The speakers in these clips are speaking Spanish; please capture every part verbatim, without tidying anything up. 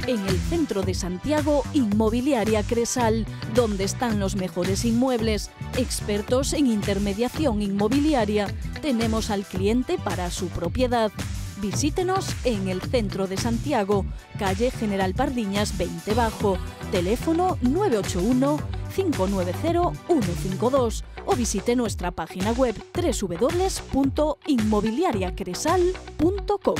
En el centro de Santiago, Inmobiliaria Cresal, donde están los mejores inmuebles. Expertos en intermediación inmobiliaria. Tenemos al cliente para su propiedad. Visítenos en el centro de Santiago, calle General Pardiñas veinte Bajo, teléfono nueve ocho uno, cinco nueve cero, uno cinco dos o visite nuestra página web doble u doble u doble u punto inmobiliaria cresal punto com.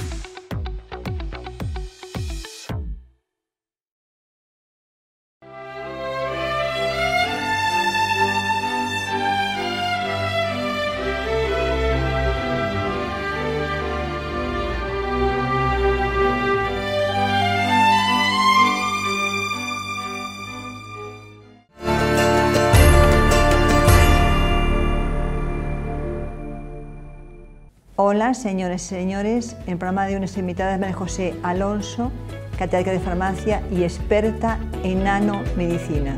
Hola, señores y señores. En el programa de hoy nuestra invitada es María José Alonso, catedrática de farmacia y experta en nanomedicina.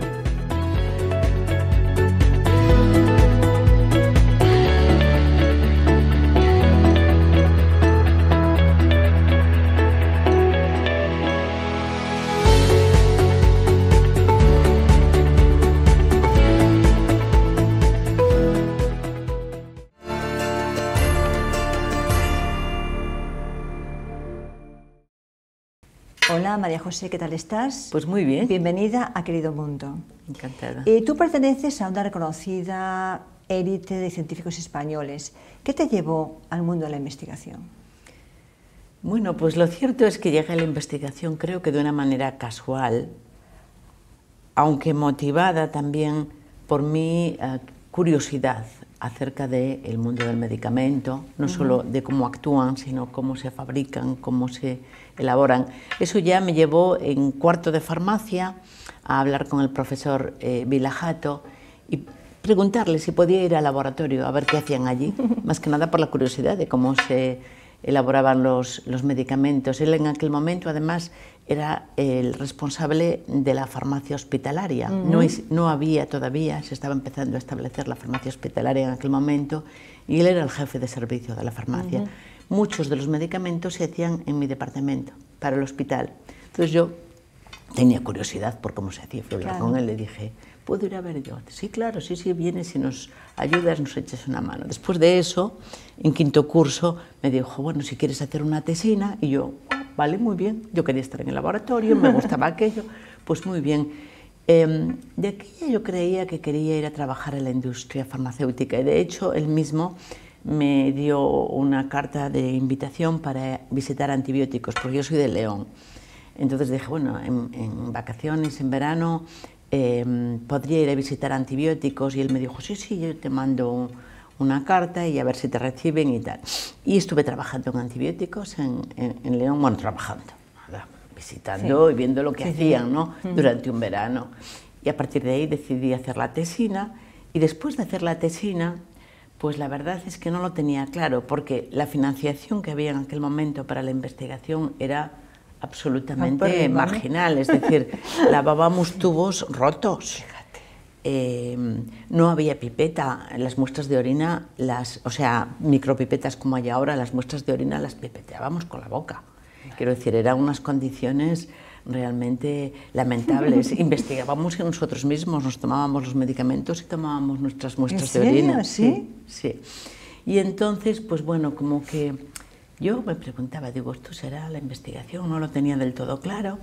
Hola María José, ¿qué tal estás? Pues muy bien. Bienvenida a Querido Mundo. Encantada. Eh, tú perteneces a una reconocida élite de científicos españoles. ¿Qué te llevó al mundo de la investigación? Bueno, pues lo cierto es que llegué a la investigación creo que de una manera casual, aunque motivada también por mi uh, curiosidad acerca del mundo del medicamento, no uh-huh. solo de cómo actúan, sino cómo se fabrican, cómo se elaboran. Eso ya me llevó en cuarto de farmacia a hablar con el profesor eh, Vilajato y preguntarle si podía ir al laboratorio a ver qué hacían allí, más que nada por la curiosidad de cómo se elaboraban los, los medicamentos. Él en aquel momento además era el responsable de la farmacia hospitalaria. Uh-huh. no, es, no había todavía, se estaba empezando a establecer la farmacia hospitalaria en aquel momento y él era el jefe de servicio de la farmacia. Uh-huh. Muchos de los medicamentos se hacían en mi departamento, para el hospital. Entonces yo tenía curiosidad por cómo se hacía. Fui a hablar con él, le dije, ¿puedo ir a ver yo? Sí, claro, sí, sí, vienes y nos ayudas, nos echas una mano. Después de eso, en quinto curso, me dijo, bueno, si quieres hacer una tesina, y yo, oh, vale, muy bien, yo quería estar en el laboratorio, me gustaba aquello, pues muy bien. Eh, de aquella yo creía que quería ir a trabajar en la industria farmacéutica, y de hecho, él mismo me dio una carta de invitación para visitar antibióticos, porque yo soy de León. Entonces dije, bueno, en, en vacaciones, en verano, eh, podría ir a visitar antibióticos, y él me dijo, sí, sí, yo te mando una carta y a ver si te reciben y tal. Y estuve trabajando en antibióticos en, en, en León, bueno, trabajando, nada, visitando sí. y viendo lo que sí, hacían, sí. ¿no? Uh-huh. Durante un verano. Y a partir de ahí decidí hacer la tesina, y después de hacer la tesina, pues la verdad es que no lo tenía claro, porque la financiación que había en aquel momento para la investigación era absolutamente no, marginal, es decir, lavábamos tubos rotos, eh, no había pipeta, las muestras de orina, las, o sea, micropipetas como hay ahora, las muestras de orina las pipeteábamos con la boca. Quiero decir, eran unas condiciones realmente lamentables. Investigábamos en nosotros mismos, nos tomábamos los medicamentos y tomábamos nuestras muestras de orina. ¿Sí? Sí, sí. Y entonces, pues bueno, como que yo me preguntaba, digo, ¿esto será la investigación? No lo tenía del todo claro.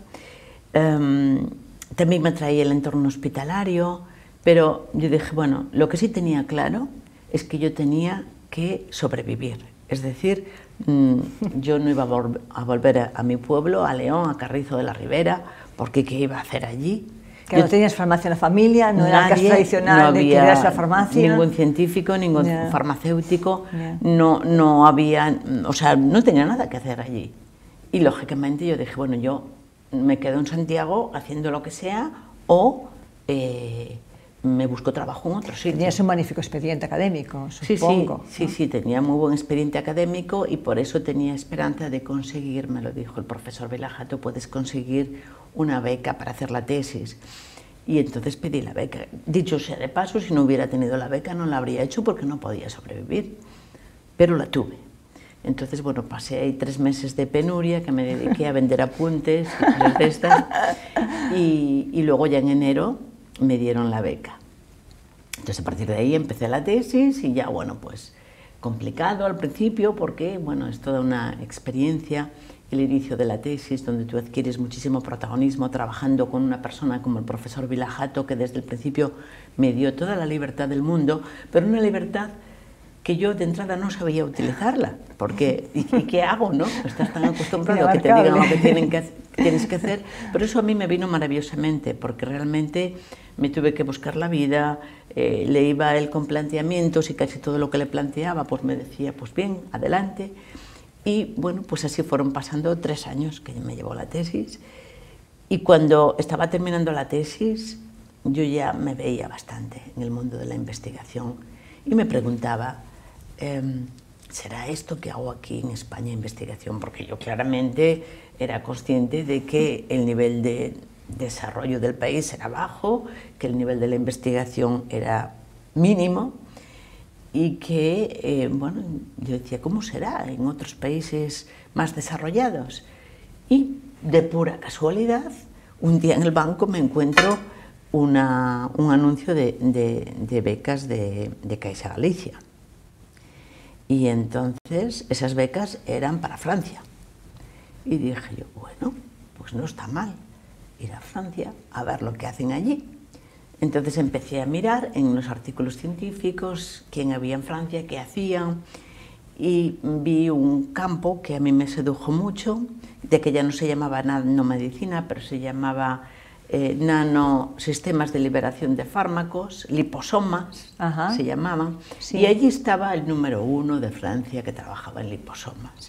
Um, también me atraía el entorno hospitalario, pero yo dije, bueno, lo que sí tenía claro es que yo tenía que sobrevivir. Es decir, mmm, yo no iba a, vol a volver a, a mi pueblo, a León, a Carrizo de la Ribera, porque ¿qué iba a hacer allí? Que yo, no tenías farmacia en la familia, no nadie, era el caso tradicional no de que había la farmacia. Ningún científico, ningún yeah. farmacéutico, yeah. no, no había, o sea, no tenía nada que hacer allí. Y lógicamente yo dije, bueno, yo me quedo en Santiago haciendo lo que sea o eh, me busco trabajo en otro sitio. Tenías un magnífico expediente académico, supongo. Sí, sí, ¿no? sí, sí, tenía muy buen expediente académico y por eso tenía esperanza de conseguir, me lo dijo el profesor Vilajato, puedes conseguir una beca para hacer la tesis. Y entonces pedí la beca. Dicho sea de paso, si no hubiera tenido la beca no la habría hecho porque no podía sobrevivir, pero la tuve. Entonces, bueno, pasé ahí tres meses de penuria, que me dediqué a vender apuntes y cosas de estas, y, y luego ya en enero me dieron la beca. Entonces, a partir de ahí empecé la tesis y ya, bueno, pues complicado al principio porque, bueno, es toda una experiencia el inicio de la tesis, donde tú adquieres muchísimo protagonismo trabajando con una persona como el profesor Vilajato, que desde el principio me dio toda la libertad del mundo, pero una libertad que yo de entrada no sabía utilizarla, porque ¿y, y qué hago, no? Estás tan acostumbrado a que te digan lo que, tienen que, que tienes que hacer, pero eso a mí me vino maravillosamente, porque realmente me tuve que buscar la vida, eh, le iba a él con planteamientos y casi todo lo que le planteaba, pues me decía, pues bien, adelante. Y bueno, pues así fueron pasando tres años que me llevó la tesis, y cuando estaba terminando la tesis, yo ya me veía bastante en el mundo de la investigación y me preguntaba, eh, ¿será esto que hago aquí en España investigación? Porque yo claramente era consciente de que el nivel de desarrollo del país era bajo, que el nivel de la investigación era mínimo y que, eh, bueno, yo decía, ¿cómo será en otros países más desarrollados? Y de pura casualidad, un día en el banco me encuentro una, un anuncio de, de, de becas de, de Caixa Galicia. Y entonces esas becas eran para Francia. Y dije yo, bueno, pues no está mal ir a Francia a ver lo que hacen allí. Entonces empecé a mirar en los artículos científicos quién había en Francia, qué hacían, y vi un campo que a mí me sedujo mucho, de que ya no se llamaba nanomedicina, pero se llamaba eh, nanosistemas de liberación de fármacos, liposomas. Ajá. Se llamaban, sí. Y allí estaba el número uno de Francia que trabajaba en liposomas.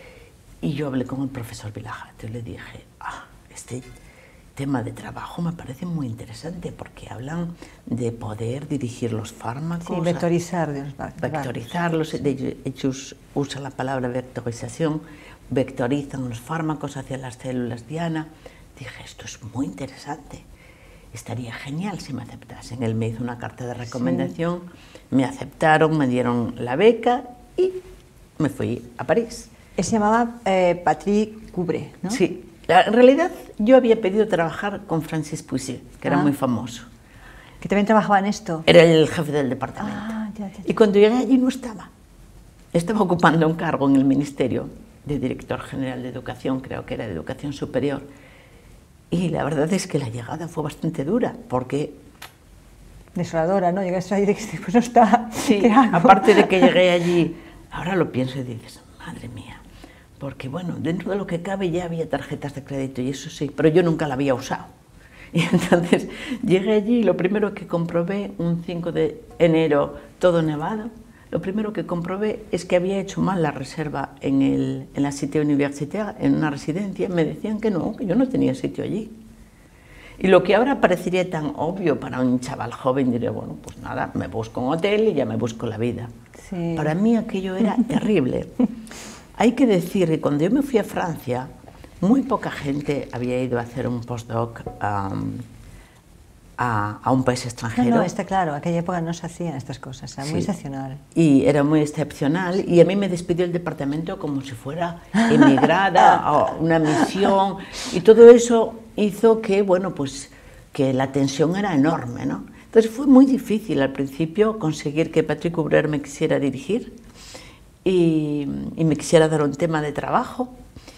Y yo hablé con el profesor Vilajato y le dije, ah, este tema de trabajo me parece muy interesante porque hablan de poder dirigir los fármacos. Sí, vectorizar. De los vectorizarlos, de hecho usa la palabra vectorización, vectorizan los fármacos hacia las células diana. Dije, esto es muy interesante, estaría genial si me aceptasen. Él me hizo una carta de recomendación, sí. Me aceptaron, me dieron la beca y me fui a París. Él se llamaba eh, Patrick Coubré, ¿no? Sí. En realidad, yo había pedido trabajar con Francis Puisier, que era ah, muy famoso. ¿Que también trabajaba en esto? Era el jefe del departamento. Ah, ya, ya, ya. Y cuando llegué allí no estaba. Estaba ocupando un cargo en el Ministerio de Director General de Educación, creo que era de Educación Superior. Y la verdad es que la llegada fue bastante dura, porque... Desoladora, ¿no? Llegaste ahí y dijiste, pues no está. Sí, aparte de que llegué allí, ahora lo pienso y dices, madre mía. Porque, bueno, dentro de lo que cabe ya había tarjetas de crédito y eso sí, pero yo nunca la había usado. Y entonces llegué allí y lo primero que comprobé, un cinco de enero, todo nevado, lo primero que comprobé es que había hecho mal la reserva en, el, en la Cité Universitaire, en una residencia. Me decían que no, que yo no tenía sitio allí. Y lo que ahora parecería tan obvio para un chaval joven, diré, bueno, pues nada, me busco un hotel y ya me busco la vida. Sí. Para mí aquello era terrible. Hay que decir que cuando yo me fui a Francia, muy poca gente había ido a hacer un postdoc um, a, a un país extranjero. No, no, está claro, en aquella época no se hacían estas cosas, era sí. muy excepcional. Y era muy excepcional, y a mí me despidió el departamento como si fuera emigrada a una misión, y todo eso hizo que, bueno, pues, que la tensión era enorme, ¿no? Entonces fue muy difícil al principio conseguir que Patrick Coubré me quisiera dirigir, Y, y me quisiera dar un tema de trabajo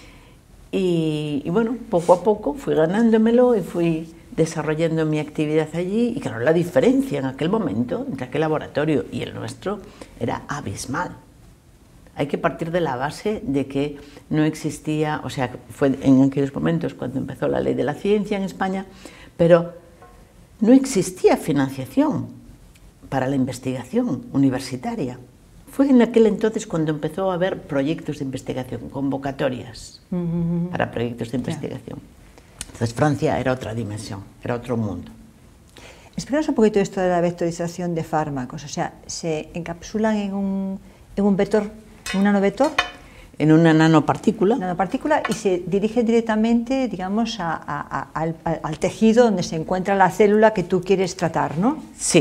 y, y bueno, poco a poco fui ganándomelo y fui desarrollando mi actividad allí y claro, la diferencia en aquel momento entre aquel laboratorio y el nuestro era abismal. Hay que partir de la base de que no existía, o sea, fue en aquellos momentos cuando empezó la ley de la ciencia en España, pero no existía financiación para la investigación universitaria. Fue en aquel entonces cuando empezó a haber proyectos de investigación, convocatorias uh-huh. para proyectos de investigación. Yeah. Entonces Francia era otra dimensión, era otro mundo. Explícanos un poquito esto de la vectorización de fármacos, o sea, ¿se encapsulan en un, en un vector, un nanovector? En una nanopartícula. Nanopartícula y se dirige directamente, digamos, a, a, a, al, al tejido donde se encuentra la célula que tú quieres tratar, ¿no? Sí.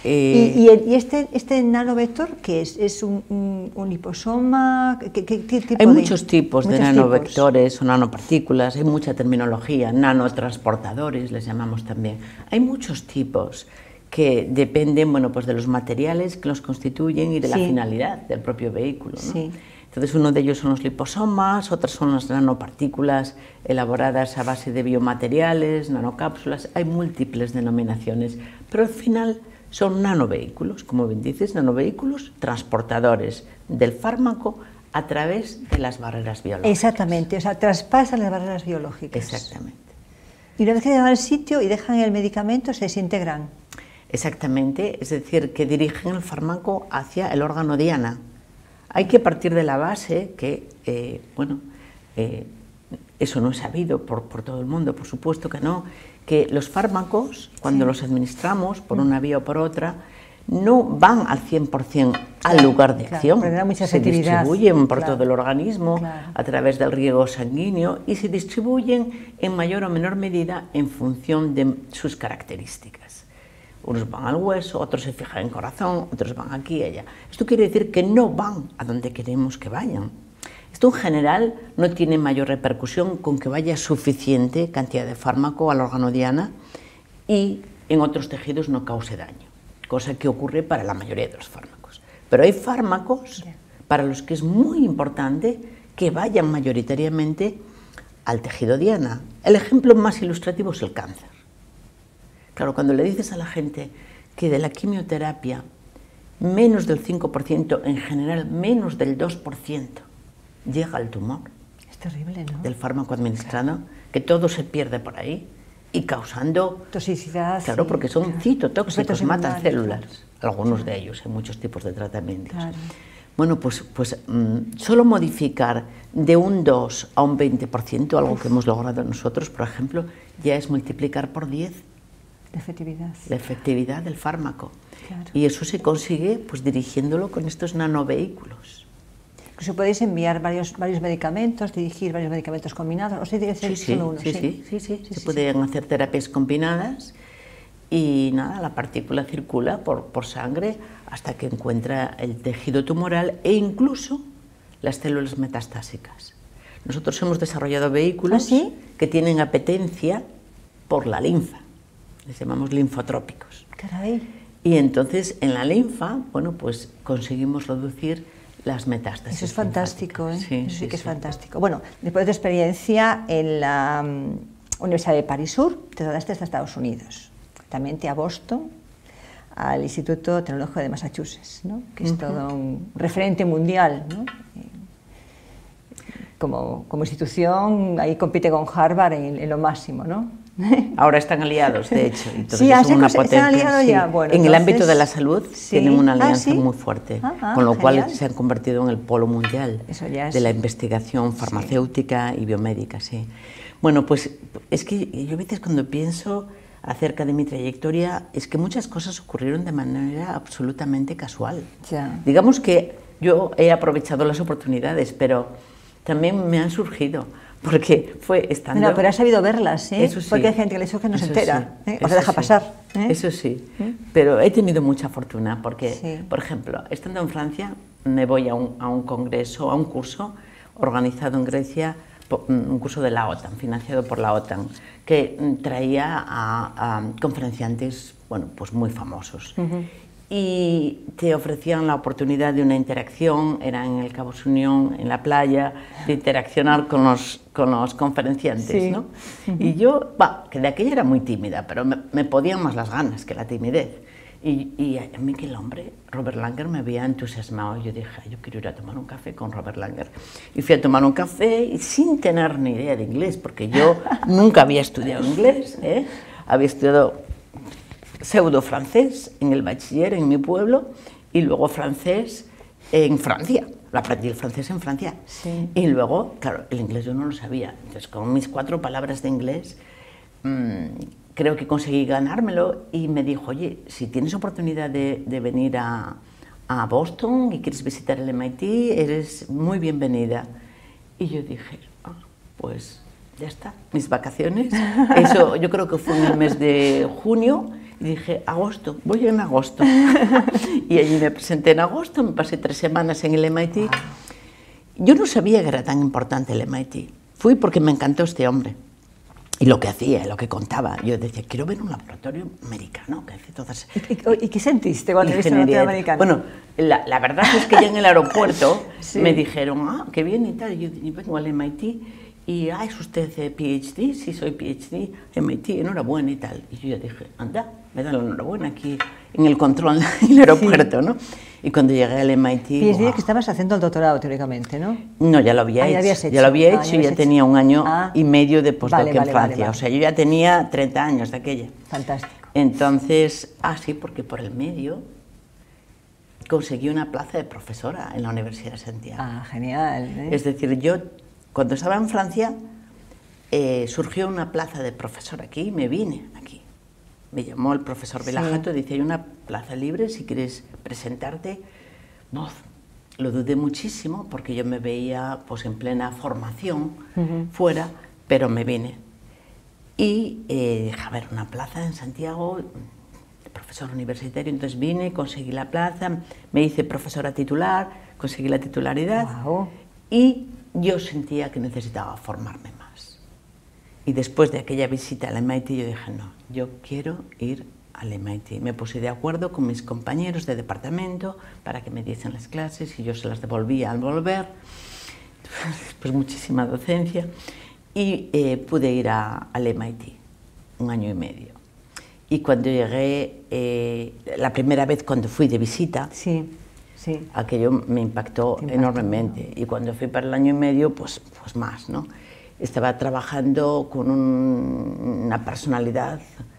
Eh, ¿Y, y, el, y este, este nanovector qué es? ¿Es un, un, un liposoma? ¿Qué, qué, qué tipo hay de, muchos tipos muchos de nanovectores tipos? O nanopartículas, hay mucha terminología, nanotransportadores les llamamos también. Hay muchos tipos que dependen, bueno, pues de los materiales que los constituyen y de sí. la finalidad del propio vehículo, ¿no? Sí. Entonces uno de ellos son los liposomas, otros son las nanopartículas elaboradas a base de biomateriales, nanocápsulas, hay múltiples denominaciones, pero al final son nanovehículos, como bien dices, nanovehículos transportadores del fármaco a través de las barreras biológicas. Exactamente, o sea, traspasan las barreras biológicas. Exactamente. Y una vez que llegan al sitio y dejan el medicamento, se desintegran. Exactamente, es decir, que dirigen el fármaco hacia el órgano diana. Hay que partir de la base que, eh, bueno, eh, eso no es sabido por, por todo el mundo, por supuesto que no, que los fármacos, cuando sí. los administramos por una vía o por otra, no van al cien por cien al lugar de claro, acción, mucha se distribuyen por claro. todo el organismo claro. a través del riego sanguíneo y se distribuyen en mayor o menor medida en función de sus características. Unos van al hueso, otros se fijan en el corazón, otros van aquí y allá. Esto quiere decir que no van a donde queremos que vayan. Esto en general no tiene mayor repercusión con que vaya suficiente cantidad de fármaco al órgano diana y en otros tejidos no cause daño, cosa que ocurre para la mayoría de los fármacos. Pero hay fármacos para los que es muy importante que vayan mayoritariamente al tejido diana. El ejemplo más ilustrativo es el cáncer. Claro, cuando le dices a la gente que de la quimioterapia menos del cinco por ciento, en general menos del dos por ciento, llega al tumor, es terrible, ¿no? Del fármaco administrado, claro. que todo se pierde por ahí y causando toxicidad. Claro, sí, porque son claro. citotóxicos, matan células, claro. algunos claro. de ellos, hay muchos tipos de tratamientos. Claro. Bueno, pues, pues mmm, solo modificar de un dos a un veinte por ciento, algo Uf. que hemos logrado nosotros, por ejemplo, ya es multiplicar por diez la efectividad, la efectividad del fármaco. Claro. Y eso se consigue pues dirigiéndolo con estos nanovehículos. Incluso podéis enviar varios, varios medicamentos, dirigir varios medicamentos combinados, o sea, tiene que ser sí, solo uno. Sí, sí, sí, sí, sí. sí se sí, pueden sí. hacer terapias combinadas y nada, la partícula circula por, por sangre hasta que encuentra el tejido tumoral e incluso las células metastásicas. Nosotros hemos desarrollado vehículos ¿Ah, sí? que tienen apetencia por la linfa, les llamamos linfotrópicos. Caray. Y entonces en la linfa, bueno, pues conseguimos reducir las metástasis. Eso es fantástico, ¿eh? Sí, Eso sí, sí que es sí. fantástico. Bueno, después de tu experiencia en la um, Universidad de París Sur, te trasladaste hasta Estados Unidos, también a Boston, al Instituto Tecnológico de Massachusetts, ¿no? Que es uh-huh. todo un referente mundial, ¿no? Como, como institución, ahí compite con Harvard en, en lo máximo, ¿no? Ahora están aliados, de hecho, entonces sí, son una potencia. Sí. Ya. Bueno, en entonces, el ámbito de la salud sí. tienen una alianza ¿Ah, sí? muy fuerte, ah, ah, con lo genial. cual se han convertido en el polo mundial Eso ya es... de la investigación farmacéutica sí. y biomédica. Sí. Bueno, pues es que yo a veces cuando pienso acerca de mi trayectoria, es que muchas cosas ocurrieron de manera absolutamente casual. Ya. Digamos que yo he aprovechado las oportunidades, pero también me han surgido. Porque fue estando... No, pero has sabido verlas, ¿eh? Eso sí. Porque hay gente que le surge y no Eso se entera, sí. ¿eh? O se deja sí. pasar. ¿eh? Eso sí, ¿Eh? pero he tenido mucha fortuna porque, sí. por ejemplo, estando en Francia, me voy a un, a un congreso, a un curso organizado en Grecia, un curso de la OTAN, financiado por la OTAN, que traía a, a conferenciantes, bueno, pues muy famosos. Uh-huh. Y te ofrecían la oportunidad de una interacción, era en el Cabo Unión, en la playa, de interaccionar con los, con los conferenciantes, sí. ¿no? Uh-huh. Y yo, bah, que de aquella era muy tímida, pero me, me podían más las ganas que la timidez. Y, y a mí que el hombre, Robert Langer, me había entusiasmado. Yo dije, yo quiero ir a tomar un café con Robert Langer. Y fui a tomar un café y sin tener ni idea de inglés, porque yo nunca había estudiado inglés, ¿eh? Había estudiado pseudo francés en el bachiller en mi pueblo y luego francés en Francia, lo aprendí el francés en Francia sí. y luego, claro, el inglés yo no lo sabía, entonces con mis cuatro palabras de inglés mmm, creo que conseguí ganármelo y me dijo, oye, si tienes oportunidad de, de venir a, a Boston y quieres visitar el M I T, eres muy bienvenida. Y yo dije, ah, pues ya está, mis vacaciones, eso yo creo que fue en el mes de junio. y dije, agosto, voy en agosto. Y allí me presenté en agosto, me pasé tres semanas en el M I T. Yo no sabía que era tan importante el M I T. Fui porque me encantó este hombre. Y lo que hacía, lo que contaba. Yo decía, quiero ver un laboratorio americano que hace todas... ¿Y, y qué sentiste cuando viste un laboratorio americano? Bueno, la, la verdad es que ya en el aeropuerto sí. me dijeron, ah, qué bien y tal. Yo, yo vengo al M I T y, ah, ¿es usted P H D? Sí, soy P H D, M I T, enhorabuena y tal. Y yo ya dije, anda, me dan la enhorabuena aquí en el control del aeropuerto, sí. ¿no? Y cuando llegué al M I T... P H D wow. es que estabas haciendo el doctorado, teóricamente, ¿no? No, ya lo había ah, hecho. Ya, hecho. ya lo había hecho ah, y ya hecho. tenía un año ah. y medio de postdoc vale, en vale, Francia. Vale, vale. O sea, yo ya tenía treinta años de aquella. Fantástico. Entonces, ah, sí, porque por el medio conseguí una plaza de profesora en la Universidad de Santiago. Ah, genial. ¿eh? Es decir, yo cuando estaba en Francia eh, surgió una plaza de profesora aquí y me vine aquí. Me llamó el profesor Belajato y dice, hay una plaza libre si quieres presentarte. Uf, lo dudé muchísimo porque yo me veía pues, en plena formación uh-huh. fuera, pero me vine. Y eh, dije, a ver, una plaza en Santiago, profesor universitario, entonces vine, conseguí la plaza, me hice profesora titular, conseguí la titularidad wow. y yo sentía que necesitaba formarme más. Y después de aquella visita al M I T yo dije, no, yo quiero ir al M I T. Me puse de acuerdo con mis compañeros de departamento para que me diesen las clases y yo se las devolvía al volver, pues muchísima docencia, y eh, pude ir a, al M I T un año y medio. Y cuando llegué, eh, la primera vez cuando fui de visita, sí, sí. aquello me impactó, impactó enormemente. ¿No? Y cuando fui para el año y medio, pues, pues más, ¿no? Estaba trabajando con un, una personalidad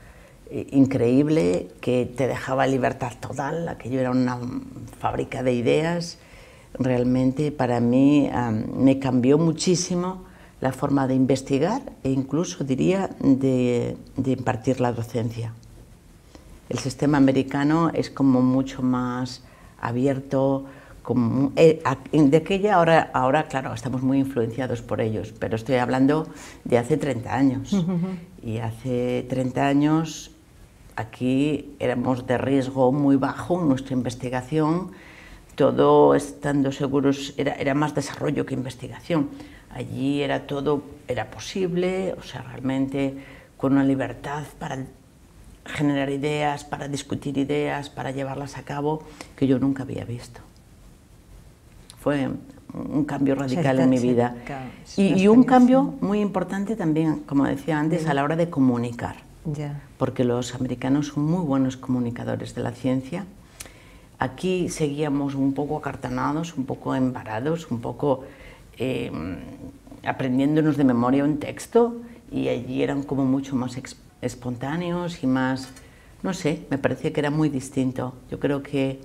increíble que te dejaba libertad total, aquello era una fábrica de ideas. Realmente para mí um, me cambió muchísimo la forma de investigar e incluso diría de, de impartir la docencia. El sistema americano es como mucho más abierto, como, eh, de aquella ahora, ahora claro, estamos muy influenciados por ellos, pero estoy hablando de hace treinta años. Uh-huh. Y hace treinta años aquí éramos de riesgo muy bajo en nuestra investigación, todo estando seguros, era, era más desarrollo que investigación. Allí era todo, era posible, o sea, realmente con una libertad para generar ideas, para discutir ideas, para llevarlas a cabo, que yo nunca había visto. Fue un cambio radical en mi vida. Y, y un cambio muy importante también, como decía antes, a la hora de comunicar. Yeah. Porque los americanos son muy buenos comunicadores de la ciencia. Aquí seguíamos un poco acartonados, un poco embarados, un poco eh, aprendiéndonos de memoria un texto, y allí eran como mucho más espontáneos y más, no sé, me parecía que era muy distinto. Yo creo que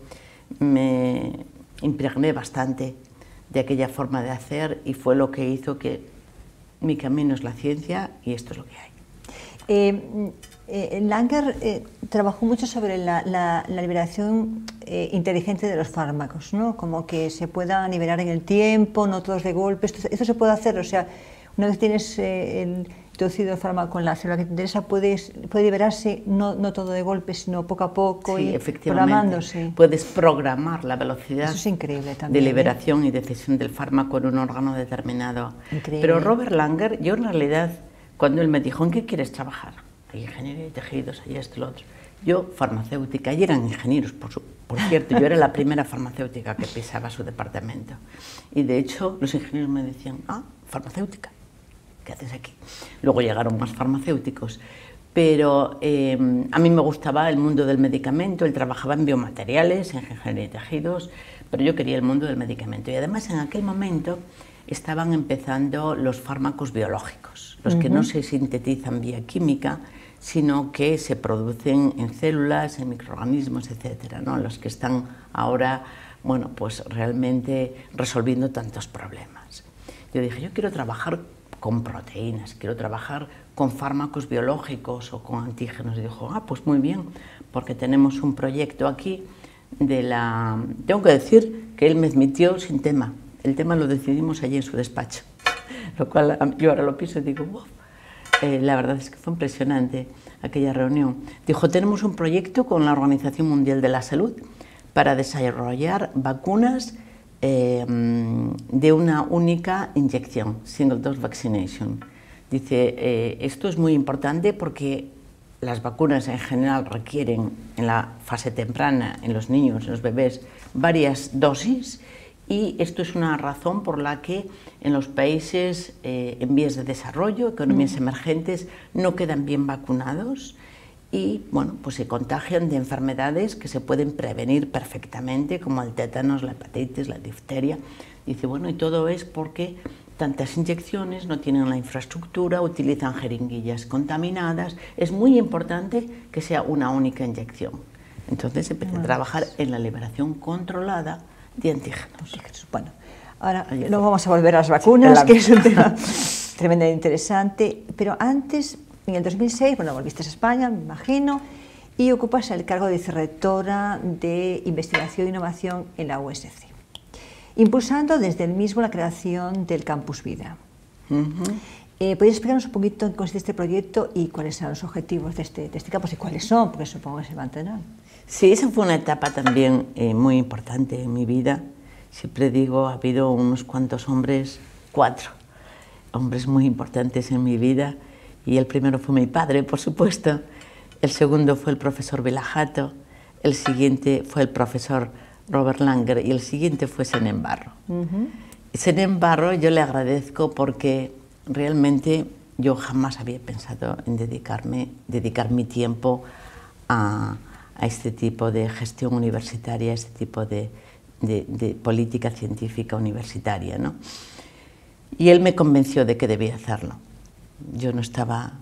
me impregné bastante de aquella forma de hacer y fue lo que hizo que mi camino es la ciencia y esto es lo que hay. Eh, eh, Langer eh, trabajó mucho sobre la, la, la liberación eh, inteligente de los fármacos, ¿no? Como que se pueda liberar en el tiempo, no todos de golpe. Esto, esto se puede hacer, o sea, una vez tienes eh, el introducido el fármaco en la célula que te interesa, puedes, puede liberarse no, no todo de golpe, sino poco a poco, sí, y efectivamente. Programándose. Puedes programar la velocidad Eso es increíble también, de liberación ¿eh? y de cesión del fármaco en un órgano determinado. Increíble. Pero Robert Langer, yo en realidad, cuando él me dijo, ¿en qué quieres trabajar? Ingeniería de tejidos, y esto y lo otro. Yo, farmacéutica, y eran ingenieros, por, su, por cierto, yo era la primera farmacéutica que pisaba su departamento. Y de hecho, los ingenieros me decían, ah, farmacéutica, ¿qué haces aquí? Luego llegaron más farmacéuticos, pero eh, a mí me gustaba el mundo del medicamento, él trabajaba en biomateriales, en ingeniería de tejidos, pero yo quería el mundo del medicamento. Y además, en aquel momento, estaban empezando los fármacos biológicos, los que uh-huh. no se sintetizan vía química, sino que se producen en células, en microorganismos, etcétera, ¿no? Los que están ahora, bueno, pues realmente resolviendo tantos problemas. Yo dije, yo quiero trabajar con proteínas, quiero trabajar con fármacos biológicos o con antígenos. Y dijo, ah, pues muy bien, porque tenemos un proyecto aquí de la... Tengo que decir que él me admitió sin tema. El tema lo decidimos allí en su despacho, lo cual yo ahora lo pienso y digo, wow, eh, la verdad es que fue impresionante aquella reunión. Dijo, tenemos un proyecto con la Organización Mundial de la Salud para desarrollar vacunas eh, de una única inyección, single dose vaccination. Dice, eh, esto es muy importante porque las vacunas en general requieren en la fase temprana, en los niños, en los bebés, varias dosis, y esto es una razón por la que en los países eh, en vías de desarrollo, economías mm. emergentes, no quedan bien vacunados y bueno, pues se contagian de enfermedades que se pueden prevenir perfectamente, como el tétanos, la hepatitis, la difteria. Dice, bueno, y todo es porque tantas inyecciones no tienen la infraestructura, utilizan jeringuillas contaminadas. Es muy importante que sea una única inyección. Entonces empecé a trabajar en la liberación controlada de antígenos. Bueno, ahora no vamos a volver a las vacunas, que es un tema tremendamente interesante, pero antes, en el dos mil seis, bueno, volviste a España, me imagino, y ocupas el cargo de vicerrectora de Investigación e Innovación en la U S C, impulsando desde el mismo la creación del Campus Vida. Uh-huh. eh, ¿Podrías explicarnos un poquito en qué consiste este proyecto y cuáles son los objetivos de este, de este campus y cuáles son? Porque supongo que se mantendrán. Sí, esa fue una etapa también eh, muy importante en mi vida. Siempre digo, ha habido unos cuantos hombres, cuatro hombres muy importantes en mi vida, y el primero fue mi padre, por supuesto, el segundo fue el profesor Vilajato, el siguiente fue el profesor Robert Langer y el siguiente fue Senén Barro. Uh-huh. Senén Barro yo le agradezco porque realmente yo jamás había pensado en dedicarme, dedicar mi tiempo a, a este tipo de gestión universitaria, a este tipo de, de, de política científica universitaria, ¿no? Y él me convenció de que debía hacerlo. Yo no estaba...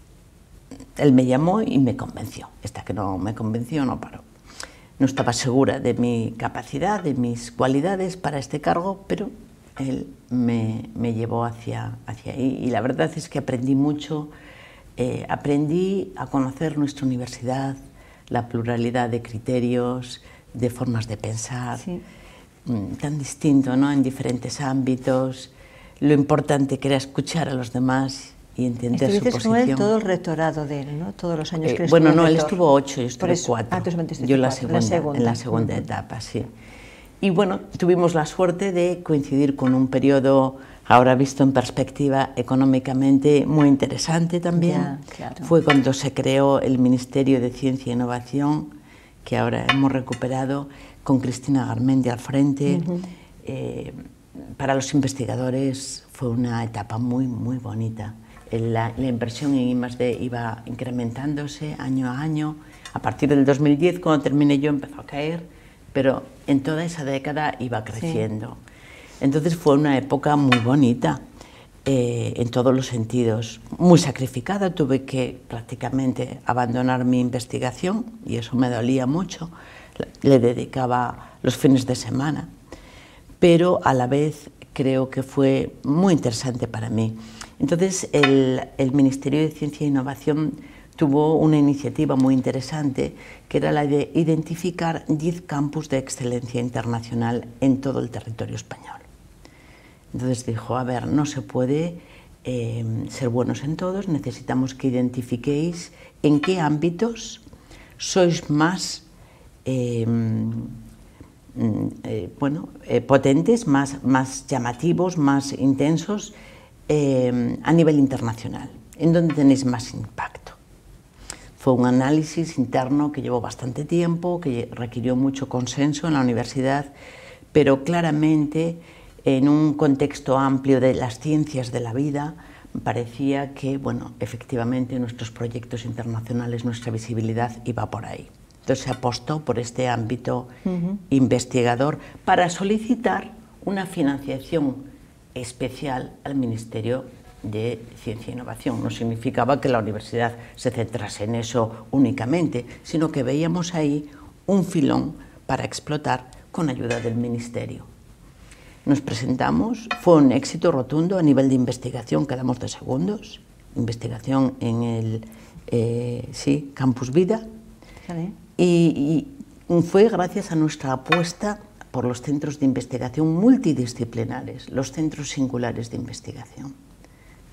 Él me llamó y me convenció. Hasta que no me convenció, no paró. No estaba segura de mi capacidad, de mis cualidades para este cargo, pero él me, me llevó hacia, hacia ahí. Y la verdad es que aprendí mucho. Eh, aprendí a conocer nuestra universidad, la pluralidad de criterios, de formas de pensar, sí. tan distinto, ¿no?, en diferentes ámbitos, lo importante que era escuchar a los demás y entender su posición. Estuviste con él todo el rectorado de él, ¿no? Todos los años eh, que él Bueno, estuvo no, él estuvo ocho, yo estuve eso, cuatro. Ah, yo en la, cuatro, segunda, la segunda, en la segunda uh-huh. etapa, sí. Y bueno, tuvimos la suerte de coincidir con un periodo, ahora visto en perspectiva, económicamente muy interesante también. Ya, claro. Fue cuando se creó el Ministerio de Ciencia e Innovación, que ahora hemos recuperado, con Cristina Garmendi al frente. Uh-huh. eh, para los investigadores fue una etapa muy, muy bonita. La, la inversión en I más D iba incrementándose año a año. A partir del dos mil diez, cuando terminé yo, empezó a caer, pero en toda esa década iba creciendo. Sí. Entonces fue una época muy bonita, eh, en todos los sentidos. Muy sacrificada, tuve que prácticamente abandonar mi investigación y eso me dolía mucho. Le dedicaba los fines de semana, pero a la vez creo que fue muy interesante para mí. Entonces el, el Ministerio de Ciencia e Innovación tuvo una iniciativa muy interesante, que era la de identificar diez campus de excelencia internacional en todo el territorio español. Entonces dijo, a ver, no se puede eh, ser buenos en todos, necesitamos que identifiquéis en qué ámbitos sois más eh, eh, bueno, eh, potentes, más, más llamativos, más intensos eh, a nivel internacional, en donde tenéis más impacto. Fue un análisis interno que llevó bastante tiempo, que requirió mucho consenso en la universidad, pero claramente en un contexto amplio de las ciencias de la vida parecía que, bueno, efectivamente nuestros proyectos internacionales, nuestra visibilidad iba por ahí. Entonces se apostó por este ámbito uh-huh. investigador para solicitar una financiación especial al Ministerio de Ciencia e Innovación. No significaba que la universidad se centrase en eso únicamente, sino que veíamos ahí un filón para explotar con ayuda del Ministerio. Nos presentamos, fue un éxito rotundo a nivel de investigación, quedamos de segundos, investigación en el eh, sí, Campus Vida, ¿sí? y, y fue gracias a nuestra apuesta por los centros de investigación multidisciplinares, los centros singulares de investigación,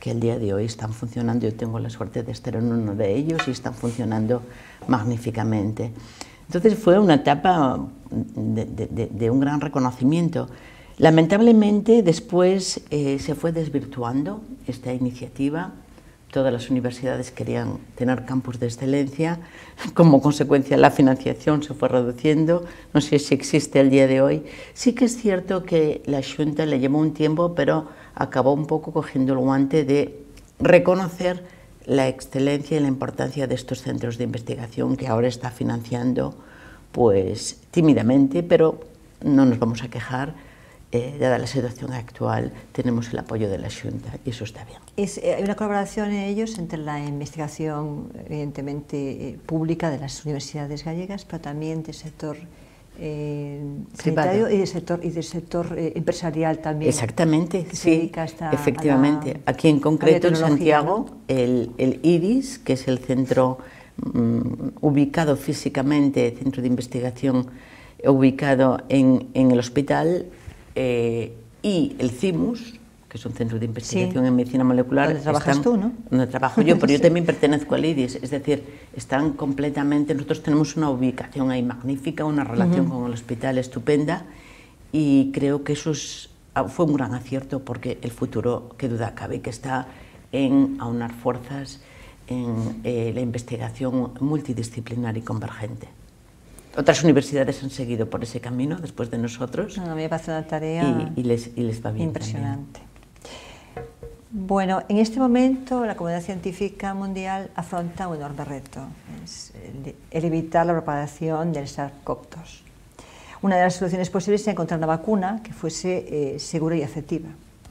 que el día de hoy están funcionando. Yo tengo la suerte de estar en uno de ellos y están funcionando magníficamente. Entonces fue una etapa de, de, de un gran reconocimiento. Lamentablemente después eh, se fue desvirtuando esta iniciativa. Todas las universidades querían tener campus de excelencia, como consecuencia la financiación se fue reduciendo, no sé si existe el día de hoy. Sí que es cierto que la Xunta le llevó un tiempo, pero acabó un poco cogiendo el guante de reconocer la excelencia y la importancia de estos centros de investigación que ahora está financiando, pues tímidamente, pero no nos vamos a quejar. Eh, dada la situación actual, tenemos el apoyo de la Xunta y eso está bien. Es, eh, hay una colaboración en ellos entre la investigación, evidentemente, eh, pública de las universidades gallegas, pero también del sector eh, sanitario y del sector, y del sector eh, empresarial también. Exactamente, que sí, se dedica hasta efectivamente. A la, aquí en concreto en Santiago, ¿no? el, el IRIS, que es el centro mm, ubicado físicamente, centro de investigación ubicado en, en el hospital, Eh, y el CIMUS, que es un centro de investigación sí. en medicina molecular. ¿Dónde trabajas están, tú, no? Donde trabajo yo, pero sí. yo también pertenezco al IRIS, es decir, están completamente, nosotros tenemos una ubicación ahí magnífica, una relación uh-huh. con el hospital estupenda, y creo que eso es, fue un gran acierto, porque el futuro, que duda cabe, que está en aunar fuerzas en eh, la investigación multidisciplinar y convergente. Otras universidades han seguido por ese camino después de nosotros. No, a mí me parece una tarea y, y, les, y les va bien. Impresionante. También. Bueno, en este momento la comunidad científica mundial afronta un enorme reto, es el, el evitar la propagación del SARS-CoV dos. Una de las soluciones posibles es encontrar una vacuna que fuese eh, segura y efectiva.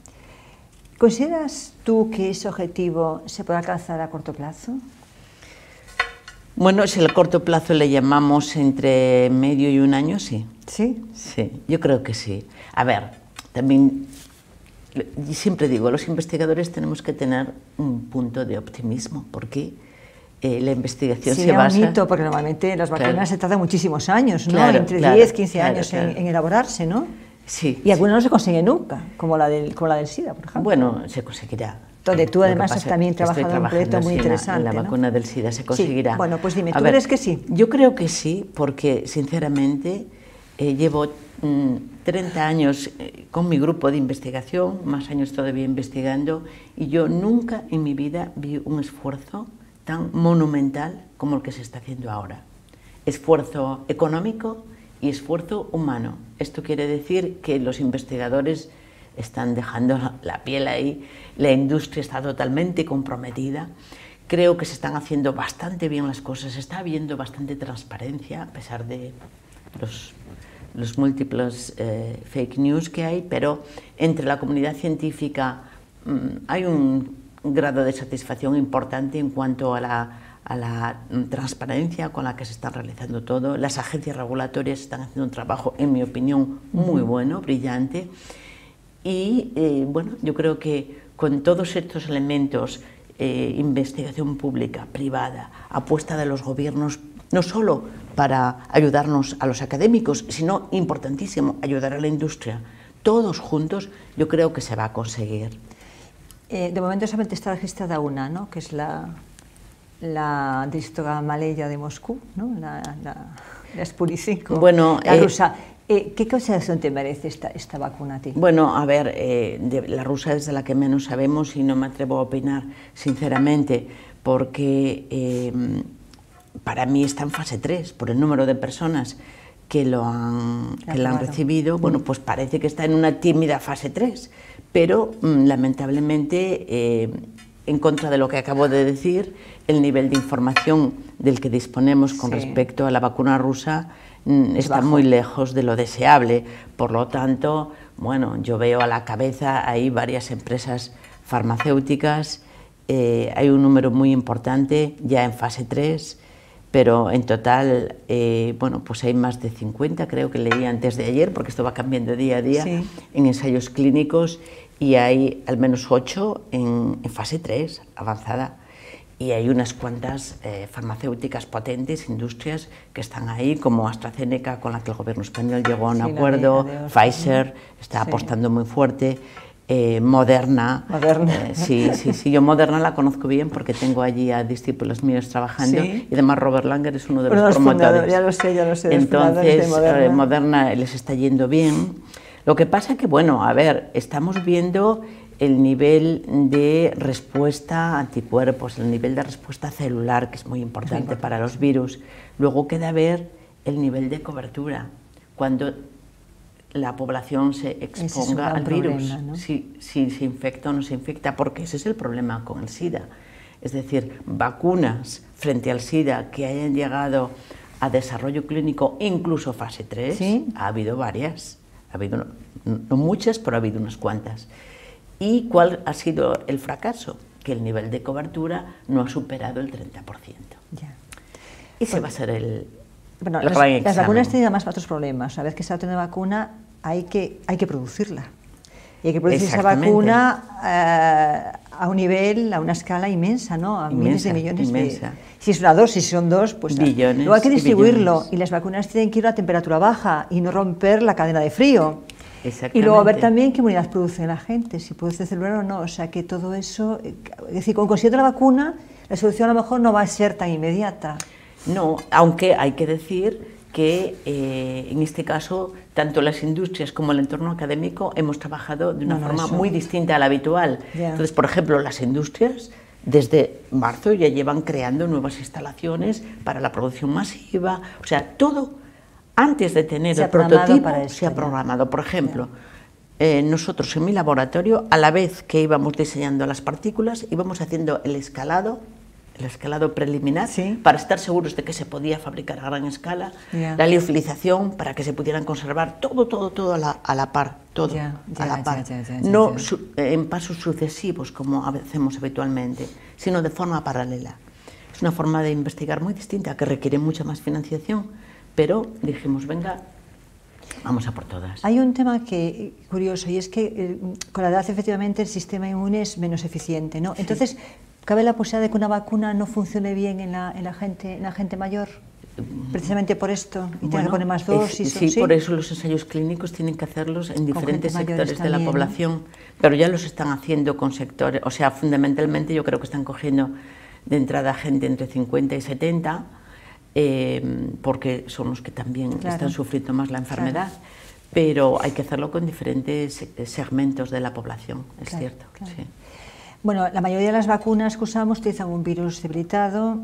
¿Consideras tú que ese objetivo se puede alcanzar a corto plazo? Bueno, si el corto plazo le llamamos entre medio y un año, sí. ¿Sí? Sí, yo creo que sí. A ver, también, siempre digo, los investigadores tenemos que tener un punto de optimismo, porque eh, la investigación Sería se basa... un hito, porque normalmente las vacunas claro. se tardan muchísimos años, ¿no? Claro, entre claro, diez, quince claro, años claro. En, en elaborarse, ¿no? Sí. Y algunas no se consigue nunca, como la del, como la del SIDA, por ejemplo. Bueno, se conseguirá. Donde tú además has también trabajado en un proyecto muy sí, interesante. En la, en la ¿no? vacuna del SIDA se conseguirá. Sí. Bueno, pues dime, ¿tú A ver, crees que sí? Yo creo que sí, porque sinceramente eh, llevo mmm, treinta años eh, con mi grupo de investigación, más años todavía investigando, y yo nunca en mi vida vi un esfuerzo tan monumental como el que se está haciendo ahora. Esfuerzo económico y esfuerzo humano. Esto quiere decir que los investigadores están dejando la piel ahí, la industria está totalmente comprometida. Creo que se están haciendo bastante bien las cosas, está habiendo bastante transparencia, a pesar de los, los múltiples eh, fake news que hay, pero entre la comunidad científica mmm, hay un grado de satisfacción importante en cuanto a la, a la transparencia con la que se está realizando todo. Las agencias regulatorias están haciendo un trabajo, en mi opinión, muy bueno, brillante. Y eh, bueno, yo creo que con todos estos elementos, eh, investigación pública, privada, apuesta de los gobiernos, no solo para ayudarnos a los académicos, sino, importantísimo, ayudar a la industria, todos juntos, yo creo que se va a conseguir. Eh, de momento solamente está registrada una, ¿no? Que es la, la del Instituto Gamaleya de Moscú, ¿no? La, la, la Sputnik cinco, bueno, la eh, rusa. Eh, ¿Qué consideración te merece esta, esta vacuna a ti? Bueno, a ver, eh, de, la rusa es de la que menos sabemos y no me atrevo a opinar, sinceramente, porque eh, para mí está en fase tres, por el número de personas que, lo han, que la han recibido, bueno, pues parece que está en una tímida fase tres, pero mm, lamentablemente, eh, en contra de lo que acabo de decir, el nivel de información del que disponemos con sí. respecto a la vacuna rusa está muy lejos de lo deseable. Por lo tanto, bueno, yo veo a la cabeza ahí varias empresas farmacéuticas, eh, hay un número muy importante ya en fase tres, pero en total, eh, bueno, pues hay más de cincuenta, creo que leí antes de ayer, porque esto va cambiando día a día, sí. en ensayos clínicos, y hay al menos ocho en, en fase tres avanzada. Y hay unas cuantas eh, farmacéuticas potentes, industrias que están ahí, como AstraZeneca, con la que el gobierno español llegó a un sí, acuerdo, de, de Pfizer está sí. apostando muy fuerte, eh, Moderna. Moderna. Eh, sí, sí, sí, yo Moderna la conozco bien porque tengo allí a discípulos míos trabajando, ¿sí? Y además Robert Langer es uno de Uno los promotores. Ya lo sé, ya lo sé. Entonces, de Moderna. Eh, Moderna les está yendo bien. Lo que pasa que, bueno, a ver, estamos viendo el nivel de respuesta a anticuerpos, el nivel de respuesta celular, que es muy importante para los virus. Luego queda ver el nivel de cobertura, cuando la población se exponga al virus, problema, ¿no? si, si se infecta o no se infecta, porque ese es el problema con el SIDA. Es decir, vacunas frente al SIDA que hayan llegado a desarrollo clínico, incluso fase tres, ¿sí? Ha habido varias, ha habido no, no muchas, pero ha habido unas cuantas. ¿Y cuál ha sido el fracaso? Que el nivel de cobertura no ha superado el treinta por ciento. Ya. Ese bueno, va a ser el, bueno, el las, gran examen. Las vacunas tienen además otros problemas. Una vez que se obtiene una vacuna, hay que, hay que producirla. Y hay que producir esa vacuna eh, a un nivel, a una escala inmensa, ¿no? A inmensa, miles de millones inmensa. de... Si es una dosis, si son dos, pues... Billones, luego hay que distribuirlo. Y, y las vacunas tienen que ir a temperatura baja y no romper la cadena de frío. Y luego ver también qué inmunidad produce la gente, si produce celular o no. O sea, que todo eso... Es decir, con consiguiendo la vacuna, la solución a lo mejor no va a ser tan inmediata. No, aunque hay que decir que eh, en este caso tanto las industrias como el entorno académico hemos trabajado de una no, no, forma eso. muy distinta a la habitual. Yeah. Entonces, por ejemplo, las industrias desde marzo ya llevan creando nuevas instalaciones para la producción masiva, o sea, todo antes de tener el prototipo se ha programado. Por ejemplo, yeah. eh, nosotros en mi laboratorio, a la vez que íbamos diseñando las partículas, íbamos haciendo el escalado el escalado preliminar, ¿sí? Para estar seguros de que se podía fabricar a gran escala, yeah. La liofilización para que se pudieran conservar todo, todo, todo a la, a la par, todo yeah, yeah, a la par, yeah, yeah, yeah, no yeah. Su, eh, en pasos sucesivos como hacemos habitualmente, sino de forma paralela. Es una forma de investigar muy distinta que requiere mucha más financiación, pero dijimos, venga, vamos a por todas. Hay un tema que curioso y es que eh, con la edad efectivamente el sistema inmune es menos eficiente, ¿no? Sí. Entonces, ¿cabe la posibilidad de que una vacuna no funcione bien en la, en la, gente, en la gente mayor? Precisamente por esto, y bueno, tenga que poner más dosis. Es, sí, sí, por eso los ensayos clínicos tienen que hacerlos en diferentes sectores también, de la población, ¿no? Pero ya los están haciendo con sectores, o sea, fundamentalmente yo creo que están cogiendo de entrada gente entre cincuenta y setenta, eh, porque son los que también claro. están sufriendo más la enfermedad, claro. Pero hay que hacerlo con diferentes segmentos de la población, es claro, cierto. Claro. Sí. Bueno, la mayoría de las vacunas que usamos utilizan un virus debilitado,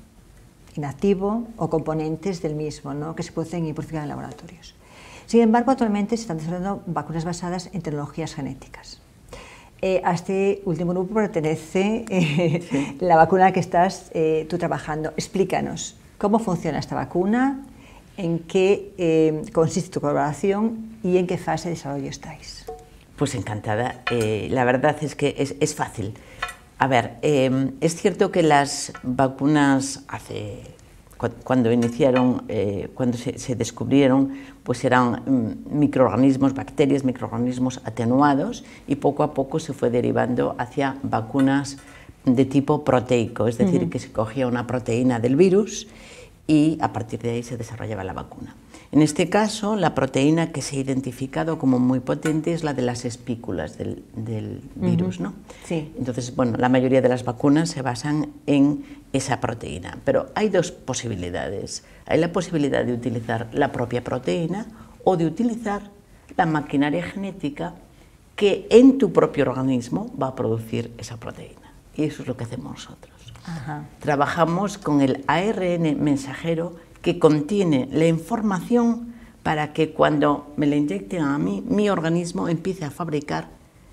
inactivo o componentes del mismo, ¿no? Que se producen y purifican en laboratorios. Sin embargo, actualmente se están desarrollando vacunas basadas en tecnologías genéticas. Eh, a este último grupo pertenece eh, sí. la vacuna que estás eh, tú trabajando. Explícanos, ¿cómo funciona esta vacuna? ¿En qué eh, consiste tu colaboración? ¿Y en qué fase de desarrollo estáis? Pues encantada. Eh, la verdad es que es, es fácil. A ver, eh, es cierto que las vacunas hace, cu cuando iniciaron, eh, cuando se, se descubrieron, pues eran mm, microorganismos, bacterias, microorganismos atenuados y poco a poco se fue derivando hacia vacunas de tipo proteico, es decir, uh-huh. que se cogía una proteína del virus y a partir de ahí se desarrollaba la vacuna. En este caso, la proteína que se ha identificado como muy potente es la de las espículas del, del virus, uh-huh. ¿no? Sí. Entonces, bueno, la mayoría de las vacunas se basan en esa proteína, pero hay dos posibilidades. Hay la posibilidad de utilizar la propia proteína o de utilizar la maquinaria genética que en tu propio organismo va a producir esa proteína. Y eso es lo que hacemos nosotros. Ajá. Trabajamos con el A R N mensajero que contiene la información para que cuando me la inyecten a mí, mi organismo empiece a fabricar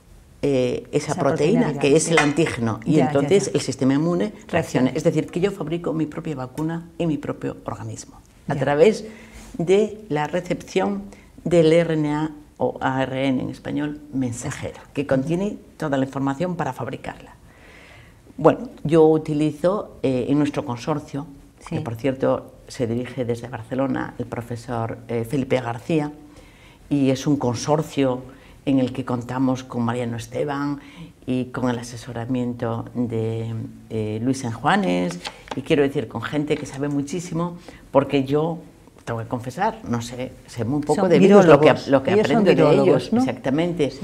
eh, esa, esa proteína, proteína que es sí. el antígeno, y ya, entonces ya, ya. el sistema inmune reacciona. Es decir, que yo fabrico mi propia vacuna en mi propio organismo, a ya. través de la recepción del R N A o A R N en español mensajero, que contiene toda la información para fabricarla. Bueno, yo utilizo eh, en nuestro consorcio, sí. que por cierto se dirige desde Barcelona el profesor eh, Felipe García, y es un consorcio en el que contamos con Mariano Esteban y con el asesoramiento de eh, Luis Enjuanes, y quiero decir con gente que sabe muchísimo, porque yo, tengo que confesar, no sé, sé muy poco son de virus, lo que, lo que ellos aprendo de ellos, ¿no? exactamente. Sí.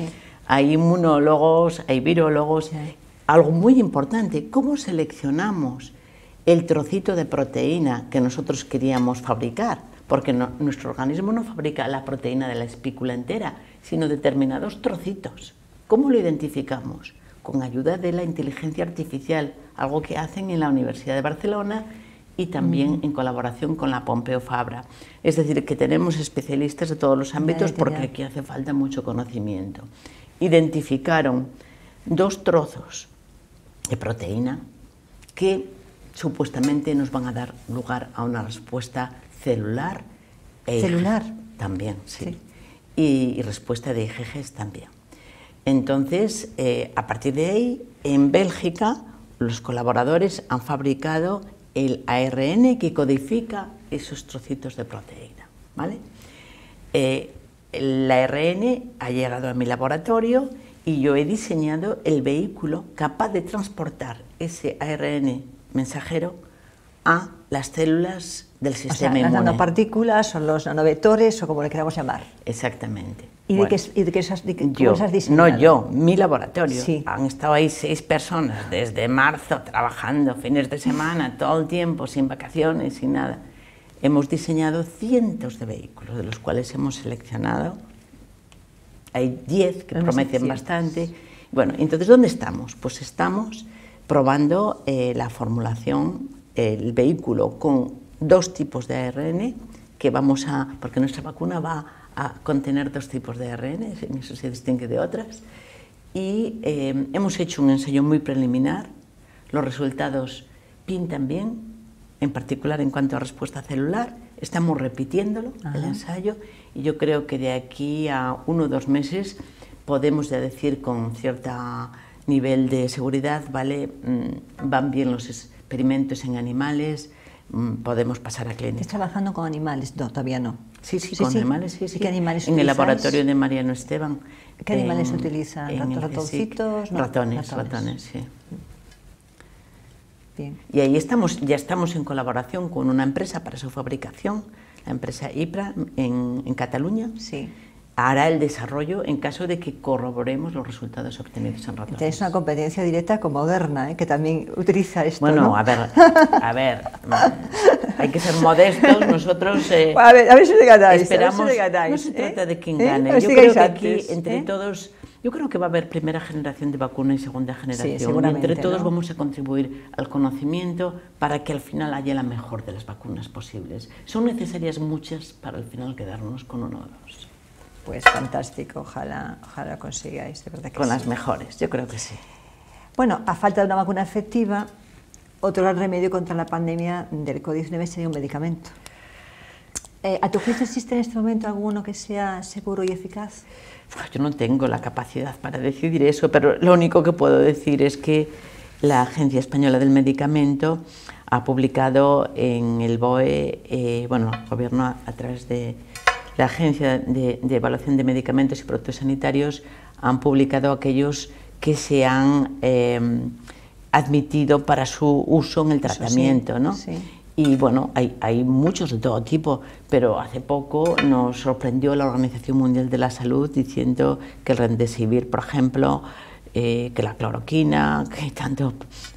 hay inmunólogos, hay virólogos. Sí. Algo muy importante, ¿cómo seleccionamos el trocito de proteína que nosotros queríamos fabricar? Porque no, nuestro organismo no fabrica la proteína de la espícula entera, sino determinados trocitos. ¿Cómo lo identificamos? Con ayuda de la inteligencia artificial, algo que hacen en la Universidad de Barcelona y también mm. en colaboración con la Pompeu Fabra. Es decir, que tenemos especialistas de todos los ámbitos porque aquí hace falta mucho conocimiento. Identificaron dos trozos de proteína que supuestamente nos van a dar lugar a una respuesta celular. E ¿Celular? I G G también, sí. sí. Y, y respuesta de I G Gs también. Entonces, eh, a partir de ahí, en Bélgica, los colaboradores han fabricado el A R N que codifica esos trocitos de proteína, ¿vale? Eh, el A R N ha llegado a mi laboratorio y yo he diseñado el vehículo capaz de transportar ese A R N mensajero a las células del sistema o sea, inmune. Las nanopartículas o los nanovectores o como le queramos llamar. Exactamente. ¿Y bueno, de qué, y de qué esas, de qué, yo, has diseñado? No yo, mi laboratorio. Sí. Han estado ahí seis personas desde marzo trabajando, fines de semana, todo el tiempo, sin vacaciones, sin nada. Hemos diseñado cientos de vehículos, de los cuales hemos seleccionado. Hay diez que prometen bastante. Bueno, entonces, ¿dónde estamos? Pues estamos probando eh, la formulación, el vehículo con dos tipos de A R N que vamos a, porque nuestra vacuna va a contener dos tipos de A R N, en eso se distingue de otras, y eh, hemos hecho un ensayo muy preliminar. Los resultados pintan bien, en particular en cuanto a respuesta celular. Estamos repitiéndolo, Ajá. el ensayo, y yo creo que de aquí a uno o dos meses podemos ya decir con cierto nivel de seguridad, ¿vale? Mm, van bien los experimentos en animales, mm, podemos pasar a clínica. ¿Estás trabajando con animales? No, todavía no. Sí, sí, sí con sí. animales, sí, sí. ¿Y qué animales En utilizas? el laboratorio de Mariano Esteban. ¿Qué animales en, utilizan? En ¿Ratoncitos? No, ratones, ratones, ratones, sí. Bien. Y ahí estamos, ya estamos en colaboración con una empresa para su fabricación, la empresa IPRA en, en Cataluña. Sí. Hará el desarrollo en caso de que corroboremos los resultados obtenidos en ratones. Tenéis una competencia directa con Moderna, ¿eh? Que también utiliza esto, Bueno, ¿no? a ver, a ver, hay que ser modestos, nosotros eh, a, ver, a ver si le ganáis, esperamos, a ver si le ganáis, no se ¿eh? trata de quién ¿Eh? gane, no yo creo que antes, aquí entre ¿eh? todos, yo creo que va a haber primera generación de vacuna y segunda generación, sí, y entre todos ¿no? vamos a contribuir al conocimiento para que al final haya la mejor de las vacunas posibles. Son necesarias muchas para al final quedarnos con uno o dos. Pues fantástico, ojalá, ojalá consigáis, de verdad que Con sí. las mejores, yo creo que sí. Bueno, a falta de una vacuna efectiva, otro gran remedio contra la pandemia del COVID diecinueve sería un medicamento. Eh, ¿A tu juicio existe en este momento alguno que sea seguro y eficaz? Yo no tengo la capacidad para decidir eso, pero lo único que puedo decir es que la Agencia Española del Medicamento ha publicado en el B O E, eh, bueno, el gobierno a, a través de la Agencia de, de Evaluación de Medicamentos y Productos Sanitarios, han publicado aquellos que se han eh, admitido para su uso en el tratamiento, sí, ¿no? Sí. Y bueno, hay, hay muchos de todo tipo, pero hace poco nos sorprendió la Organización Mundial de la Salud diciendo que el Remdesivir, por ejemplo, eh, que la cloroquina, que tanto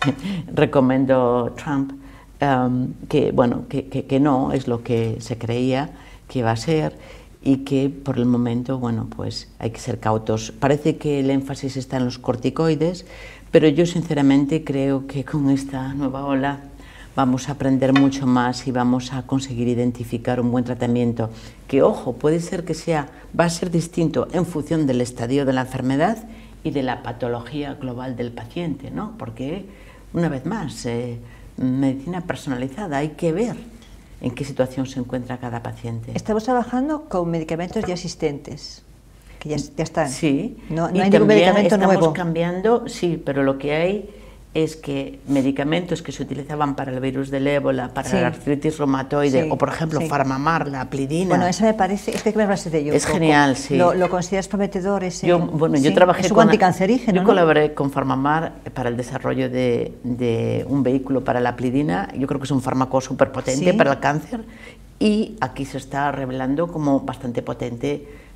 recomendó Trump, um, que bueno, que, que, que no es lo que se creía que va a ser, y que por el momento, bueno, pues hay que ser cautos. Parece que el énfasis está en los corticoides, pero yo sinceramente creo que con esta nueva ola vamos a aprender mucho más y vamos a conseguir identificar un buen tratamiento, que, ojo, puede ser que sea, va a ser distinto en función del estadio de la enfermedad y de la patología global del paciente, ¿no? Porque, una vez más, eh, medicina personalizada, hay que ver en qué situación se encuentra cada paciente. Estamos trabajando con medicamentos ya existentes, que ya, ya están. Sí, no, no y hay ningún medicamento estamos nuevo. cambiando, sí, pero lo que hay es que medicamentos que se utilizaban para el virus del ébola, para sí. la artritis reumatoide, sí. o por ejemplo sí. Farmamar, la aplidina. Bueno, eso me parece, es que me hablaste de ello. Es genial, sí. ¿Lo, lo consideras prometedor ese? Yo, bueno, sí. yo trabajé es un con... anticancerígeno, Yo ¿no? colaboré con Farmamar para el desarrollo de, de un vehículo para la aplidina. Yo creo que es un fármaco súper potente ¿Sí? para el cáncer, y aquí se está revelando como bastante potente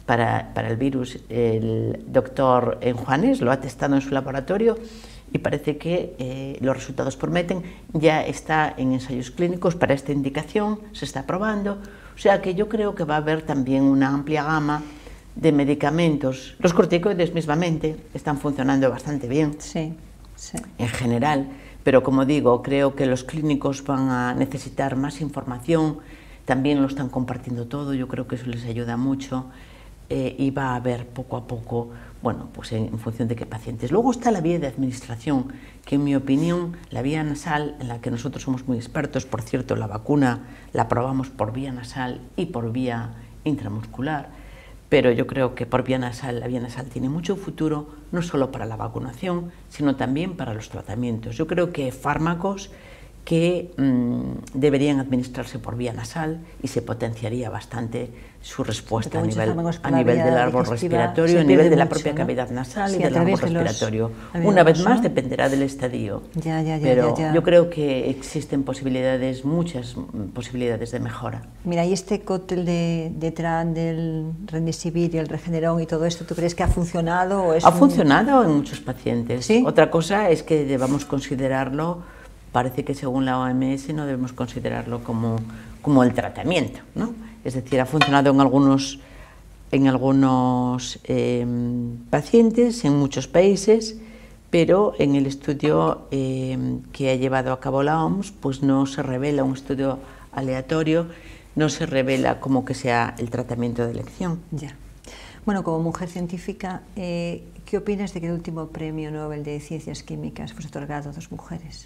para, para el virus. El doctor Juanes lo ha testado en su laboratorio y parece que eh, los resultados prometen. Ya está en ensayos clínicos para esta indicación, se está probando. O sea que yo creo que va a haber también una amplia gama de medicamentos. Los corticoides mismamente están funcionando bastante bien, sí, sí. en general, pero como digo, creo que los clínicos van a necesitar más información, también lo están compartiendo todo, yo creo que eso les ayuda mucho, eh, y va a haber poco a poco, bueno, pues en, en función de qué pacientes. Luego está la vía de administración, que en mi opinión, la vía nasal, en la que nosotros somos muy expertos, por cierto, la vacuna la probamos por vía nasal y por vía intramuscular, pero yo creo que por vía nasal, la vía nasal tiene mucho futuro, no solo para la vacunación, sino también para los tratamientos. Yo creo que fármacos que mmm, deberían administrarse por vía nasal y se potenciaría bastante su respuesta a nivel, a nivel del árbol respiratorio, a nivel de la propia, ¿no?, cavidad nasal, sí, y del árbol respiratorio. Los... Una vez más dependerá del estadio, ya, ya, ya, pero ya, ya. yo creo que existen posibilidades, muchas posibilidades de mejora. Mira, y este cóctel de, detrás del Remdesivir y el Regeneron y todo esto, ¿tú crees que ha funcionado? O es ha un... funcionado en muchos pacientes. ¿Sí? Otra cosa es que debamos considerarlo, parece que según la O M S no debemos considerarlo como, como el tratamiento, ¿no? Es decir, ha funcionado en algunos, en algunos eh, pacientes, en muchos países, pero en el estudio eh, que ha llevado a cabo la O M S, pues no se revela, un estudio aleatorio, no se revela como que sea el tratamiento de elección. Ya. Bueno, como mujer científica, eh, ¿qué opinas de que el último premio Nobel de Ciencias Químicas fuese otorgado a dos mujeres?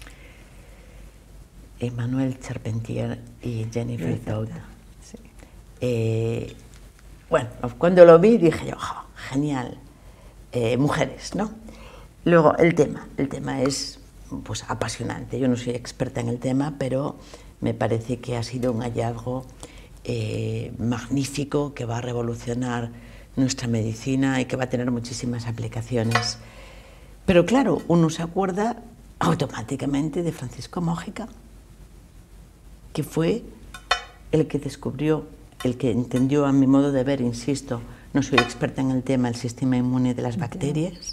Emmanuelle Charpentier y Jennifer Doudna. Sí. Eh, bueno, cuando lo vi dije yo, oh, genial, eh, mujeres, ¿no? Luego el tema, el tema es pues apasionante. Yo no soy experta en el tema, pero me parece que ha sido un hallazgo eh, magnífico que va a revolucionar nuestra medicina y que va a tener muchísimas aplicaciones. Pero claro, uno se acuerda automáticamente de Francisco Mójica, que fue el que descubrió, el que entendió, a mi modo de ver, insisto, no soy experta en el tema, el sistema inmune de las bacterias,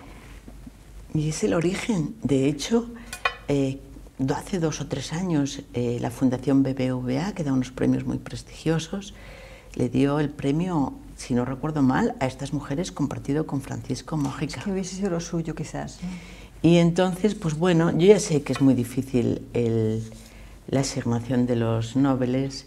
y es el origen. De hecho, eh, hace dos o tres años, eh, la Fundación B B V A, que da unos premios muy prestigiosos, le dio el premio, si no recuerdo mal, a estas mujeres compartido con Francisco Mójica. Es que hubiese sido lo suyo, quizás, ¿no? Y entonces, pues bueno, yo ya sé que es muy difícil el... la asignación de los Nobeles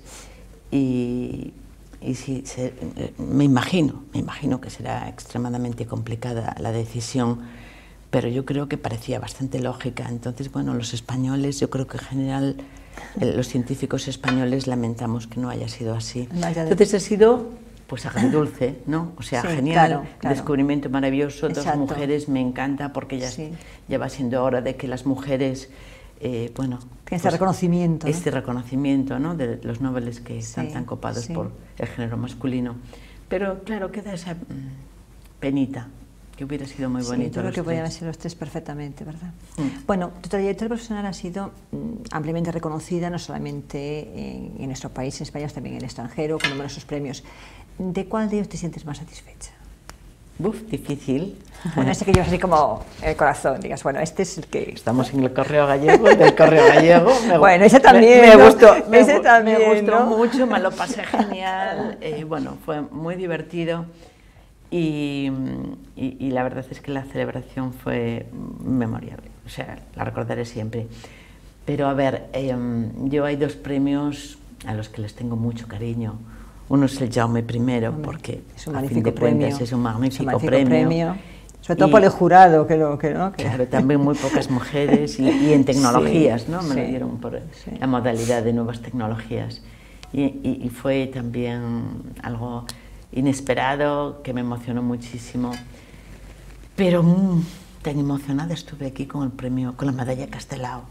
y, y si se, me imagino, me imagino que será extremadamente complicada la decisión, pero yo creo que parecía bastante lógica. Entonces, bueno, los españoles, yo creo que en general eh, los científicos españoles lamentamos que no haya sido así. Entonces ha sido pues agridulce, ¿no? O sea, sí, genial, claro, claro. Descubrimiento maravilloso, Exacto. Dos mujeres, me encanta porque ya, sí. ya va siendo hora de que las mujeres Eh, bueno, este pues, reconocimiento, este ¿no? reconocimiento, ¿no?, de los Nobeles que están sí, tan copados sí. por el género masculino. Pero claro, queda esa penita, que hubiera sido muy bonito. Sí, yo creo que podían ser los tres perfectamente, ¿verdad? Mm. Bueno, tu trayectoria profesional ha sido mm, ampliamente reconocida, no solamente en, en nuestro país, en España, también en el extranjero, con numerosos premios. ¿De cuál de ellos te sientes más satisfecha? Uf, difícil. Bueno, ese que llevas así como en el corazón, digas, bueno, este es el que... Estamos en el Correo Gallego, el del Correo Gallego. Me, bueno, ese también, me, me ¿no? gustó, me, ese también, me gustó ¿no? mucho, me lo pasé genial, eh, bueno, fue muy divertido y, y, y la verdad es que la celebración fue memorable, o sea, la recordaré siempre. Pero a ver, eh, yo hay dos premios a los que les tengo mucho cariño. Uno es el Jaume primero, porque es un a fin de premio. cuentas es un magnífico, es un magnífico premio. premio. Sobre todo y, por el jurado, que lo que no. Que... Claro, también muy pocas mujeres y, y en tecnologías, sí, ¿no? Me sí, lo dieron por sí. la modalidad de nuevas tecnologías. Y, y, y fue también algo inesperado, que me emocionó muchísimo. Pero mmm, tan emocionada estuve aquí con el premio, con la medalla Castelao.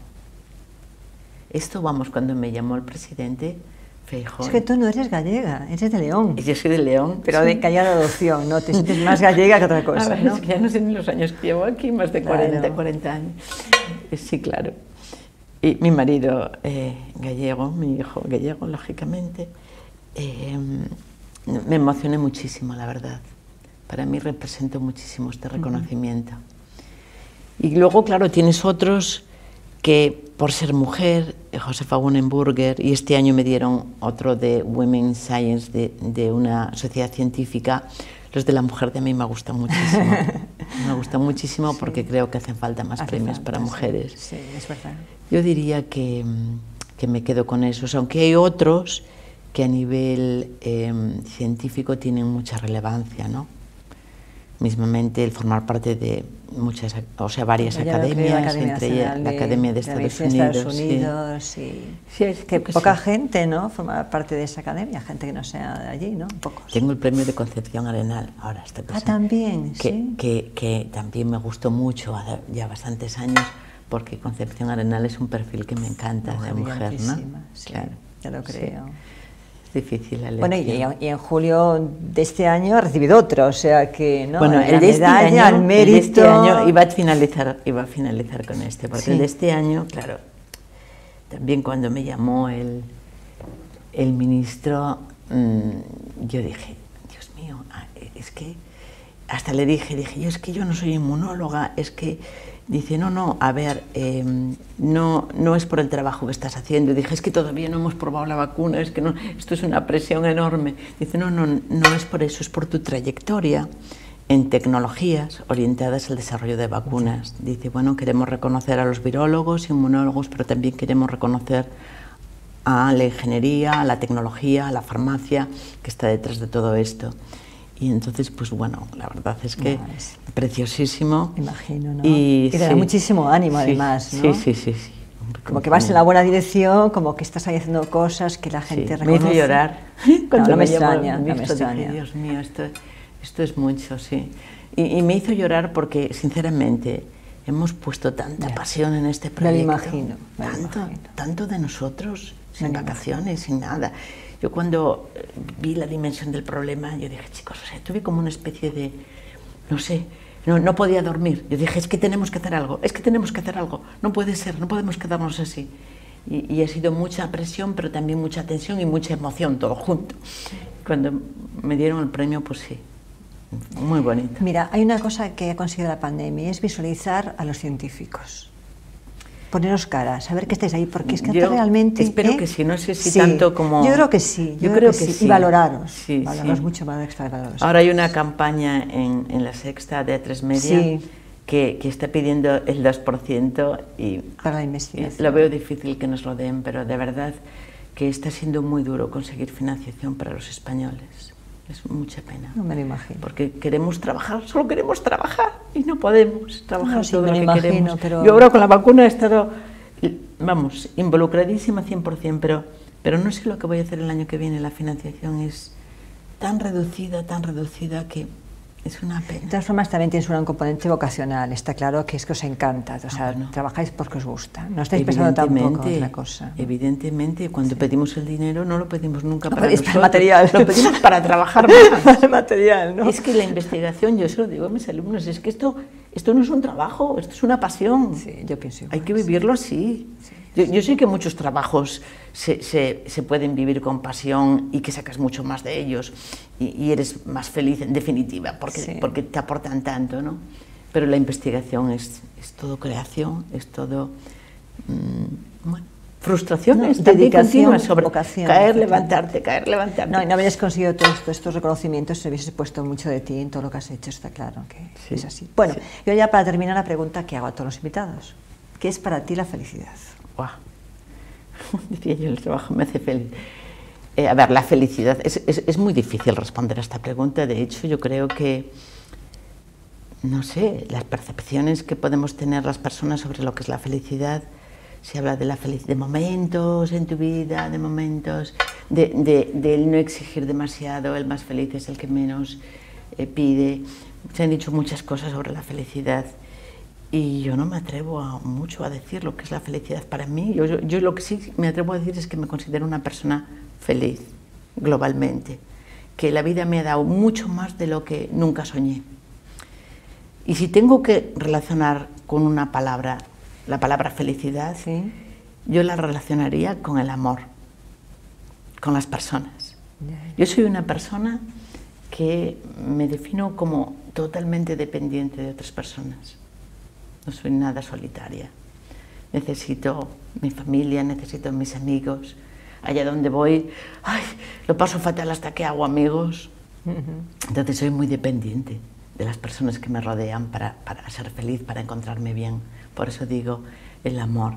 Esto, vamos, cuando me llamó el presidente... Feijóo. Es que tú no eres gallega, eres de León. Yo soy de León. Pero sí. de calle de adopción, ¿no? Te sientes más gallega que otra cosa, a ver, ¿no? Es que ya no sé ni los años que llevo aquí, más de cuarenta, claro. cuarenta años. Sí, claro. Y mi marido eh, gallego, mi hijo gallego, lógicamente. Eh, me emocioné muchísimo, la verdad. Para mí representó muchísimo este reconocimiento. Uh-huh. Y luego, claro, tienes otros que, por ser mujer, Josefa Wonenburger, y este año me dieron otro de Women Science, de, de una sociedad científica. Los de la mujer de mí me gustan muchísimo. Me gustan muchísimo porque sí. creo que hacen falta más Hace premios falta, para mujeres. Sí, sí, es verdad. Yo diría que, que me quedo con esos, aunque hay otros que a nivel eh, científico tienen mucha relevancia, ¿no? Mismamente el formar parte de muchas, o sea, varias ya academias, Academia entre ellas la Academia de, de Estados de Unidos. Estados Unidos sí. Y sí, es que que poca sí. gente, ¿no?, forma parte de esa academia, gente que no sea de allí, ¿no? Pocos. Tengo el premio de Concepción Arenal, ahora estoy Ah, también, que, sí. Que, que también me gustó mucho, ya bastantes años, porque Concepción Arenal es un perfil que me encanta, mujer, de mujer, ¿no? Sí, claro, ya lo creo. Sí. Difícil la bueno, y, y en julio de este año ha recibido otro, o sea que no, bueno, el de este año, el de este año iba a finalizar, iba a finalizar con este, porque sí. el de este año, claro, también cuando me llamó el, el ministro, mmm, yo dije, Dios mío, es que hasta le dije, dije, yo es que yo no soy inmunóloga, es que dice, no, no, a ver, eh, no, no es por el trabajo que estás haciendo. Y dije, es que todavía no hemos probado la vacuna, es que no, esto es una presión enorme. Dice, no, no, no es por eso, es por tu trayectoria en tecnologías orientadas al desarrollo de vacunas. Dice, bueno, queremos reconocer a los virólogos, inmunólogos, pero también queremos reconocer a la ingeniería, a la tecnología, a la farmacia que está detrás de todo esto. Y entonces, pues bueno, la verdad es que no, es preciosísimo. Imagino, ¿no? Y, y te da sí, muchísimo ánimo, sí, además, ¿no? Sí, sí, sí, sí. Como que vas en la buena dirección, como que estás ahí haciendo cosas que la gente sí, reconoce. Me hizo llorar. Cuando no, no me extraña, no me extraña. Dije, Dios mío, esto, esto es mucho, sí. Y, y me hizo llorar porque, sinceramente, hemos puesto tanta ya. pasión en este proyecto. Me lo imagino. Me lo tanto, imagino. tanto de nosotros, sin vacaciones, sin nada. Yo cuando vi la dimensión del problema, yo dije, chicos, o sea, tuve como una especie de, no sé, no, no podía dormir. Yo dije, es que tenemos que hacer algo, es que tenemos que hacer algo, no puede ser, no podemos quedarnos así. Y, y ha sido mucha presión, pero también mucha tensión y mucha emoción, todo junto. Cuando me dieron el premio, pues sí, muy bonito. Mira, hay una cosa que ha conseguido la pandemia, es visualizar a los científicos. Poneros cara, saber que estáis ahí, porque es que yo realmente... espero ¿eh? que sí, no sé si sí, tanto como... Yo creo que sí, yo, yo creo, creo que, que sí. sí. Y valoraros, sí, valoraros sí. mucho, valoraros. Ahora hay una campaña en, en La Sexta de A tres Media sí. que, que está pidiendo el dos por ciento y... Para la investigación. Lo veo difícil que nos lo den, pero de verdad que está siendo muy duro conseguir financiación para los españoles. Es mucha pena. No me lo imagino. Porque queremos trabajar, solo queremos trabajar y no podemos trabajar no, sí, todo me lo que imagino, queremos. Pero... Yo ahora con la vacuna he estado, vamos, involucradísima cien por cien, pero, pero no sé lo que voy a hacer el año que viene. La financiación es tan reducida, tan reducida que es una pena. De todas formas, también tienes un componente vocacional. Está claro que es que os encanta, o sea, ah, bueno. trabajáis porque os gusta. No estáis pensando tampoco en otra cosa. ¿No? Evidentemente, cuando sí. pedimos el dinero no lo pedimos nunca no para nosotros. Para material. Lo pedimos para trabajar más. Para material, ¿no? Es que la investigación, yo se lo digo a mis alumnos, es que esto, esto no es un trabajo, esto es una pasión. Sí, yo pienso igual, Hay que vivirlo sí. así. Sí. Yo, yo sé que muchos trabajos se, se, se pueden vivir con pasión y que sacas mucho más de ellos y, y eres más feliz en definitiva porque, sí. porque te aportan tanto, ¿no? Pero la investigación es, es todo creación, es todo mmm, bueno, frustraciones, no, dedicación, sobre vocación, caer, levantarte, caer, levantarte. No, y no habías conseguido todos estos reconocimientos si hubieses puesto mucho de ti en todo lo que has hecho, está claro que sí. es así. Bueno, sí. yo ya para terminar la pregunta que hago a todos los invitados, ¿qué es para ti la felicidad? Wow. Decía yo, el trabajo me hace feliz. Eh, a ver, la felicidad, es, es, es muy difícil responder a esta pregunta. De hecho, yo creo que, no sé, las percepciones que podemos tener las personas sobre lo que es la felicidad, se habla de la felicidad, de momentos en tu vida, de momentos, de, de, de el no exigir demasiado, el más feliz es el que menos eh, pide. Se han dicho muchas cosas sobre la felicidad. Y yo no me atrevo a, mucho a decir lo que es la felicidad para mí. Yo, yo, yo lo que sí me atrevo a decir es que me considero una persona feliz, globalmente. Que la vida me ha dado mucho más de lo que nunca soñé. Y si tengo que relacionar con una palabra, la palabra felicidad, ¿sí? yo la relacionaría con el amor, con las personas. Yo soy una persona que me defino como totalmente dependiente de otras personas. No soy nada solitaria. Necesito mi familia, necesito mis amigos. Allá donde voy, ay, lo paso fatal hasta que hago amigos. Entonces soy muy dependiente de las personas que me rodean para, para ser feliz, para encontrarme bien. Por eso digo el amor.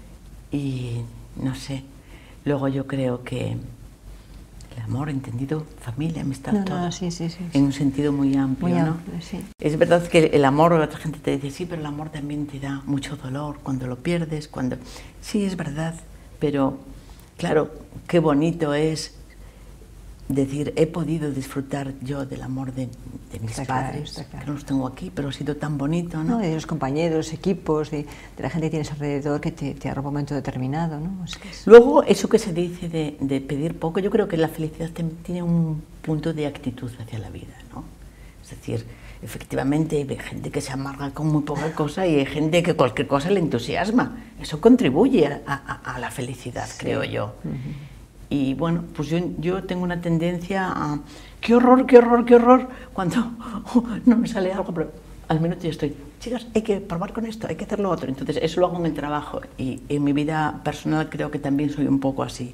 Y no sé, luego yo creo que el amor, entendido, familia, amistad, no, todo, no, sí, sí, sí, en un sentido muy amplio, muy ¿no? amplio, sí. Es verdad que el amor, otra gente te dice, sí, pero el amor también te da mucho dolor cuando lo pierdes, cuando... Sí, es verdad, pero claro, qué bonito es decir, he podido disfrutar yo del amor de, de mis está padres, claro, claro. que no los tengo aquí, pero ha sido tan bonito, ¿no? No, de los compañeros, equipos, de, de la gente que tienes alrededor que te, te arropa un momento determinado, ¿no? Es que es... Luego, eso que se dice de, de pedir poco, yo creo que la felicidad tiene un punto de actitud hacia la vida, ¿no? Es decir, efectivamente hay gente que se amarga con muy poca cosa y hay gente que cualquier cosa le entusiasma. Eso contribuye a, a, a la felicidad, sí. Creo yo. Uh-huh. Y bueno, pues yo, yo tengo una tendencia a... ¡Qué horror, qué horror, qué horror! Cuando oh, no me sale algo, pero al minuto ya estoy... Chicas, hay que probar con esto, hay que hacer lo otro. Entonces eso lo hago en el trabajo y en mi vida personal creo que también soy un poco así.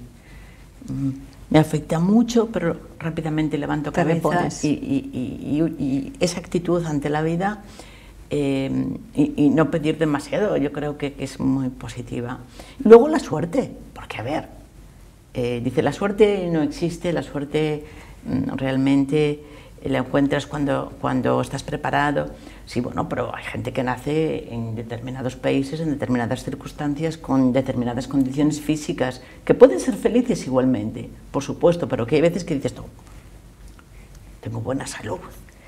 Me afecta mucho, pero rápidamente levanto cabeza y, y, y, y, y esa actitud ante la vida eh, y, y no pedir demasiado, yo creo que, que es muy positiva. Luego la suerte, porque a ver... Eh, dice, la suerte no existe, la suerte mmm, realmente la encuentras cuando, cuando estás preparado. Sí, bueno, pero hay gente que nace en determinados países, en determinadas circunstancias, con determinadas condiciones físicas, que pueden ser felices igualmente, por supuesto, pero que hay veces que dices, no, tengo buena salud,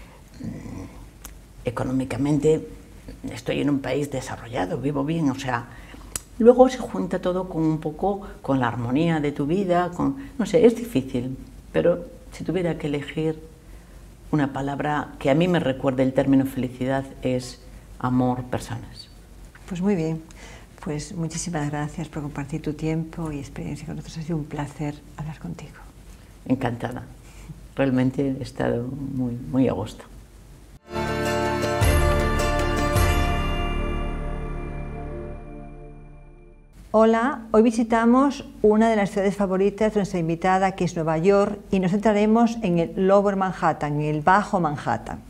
mmm, económicamente estoy en un país desarrollado, vivo bien, o sea... Luego se junta todo con un poco con la armonía de tu vida, con, no sé, es difícil, pero si tuviera que elegir una palabra que a mí me recuerde el término felicidad es amor, personas. Pues muy bien, pues muchísimas gracias por compartir tu tiempo y experiencia con nosotros, ha sido un placer hablar contigo. Encantada, realmente he estado muy, muy a gusto. Hola, hoy visitamos una de las ciudades favoritas de nuestra invitada, que es Nueva York, y nos centraremos en el Lower Manhattan, en el Bajo Manhattan.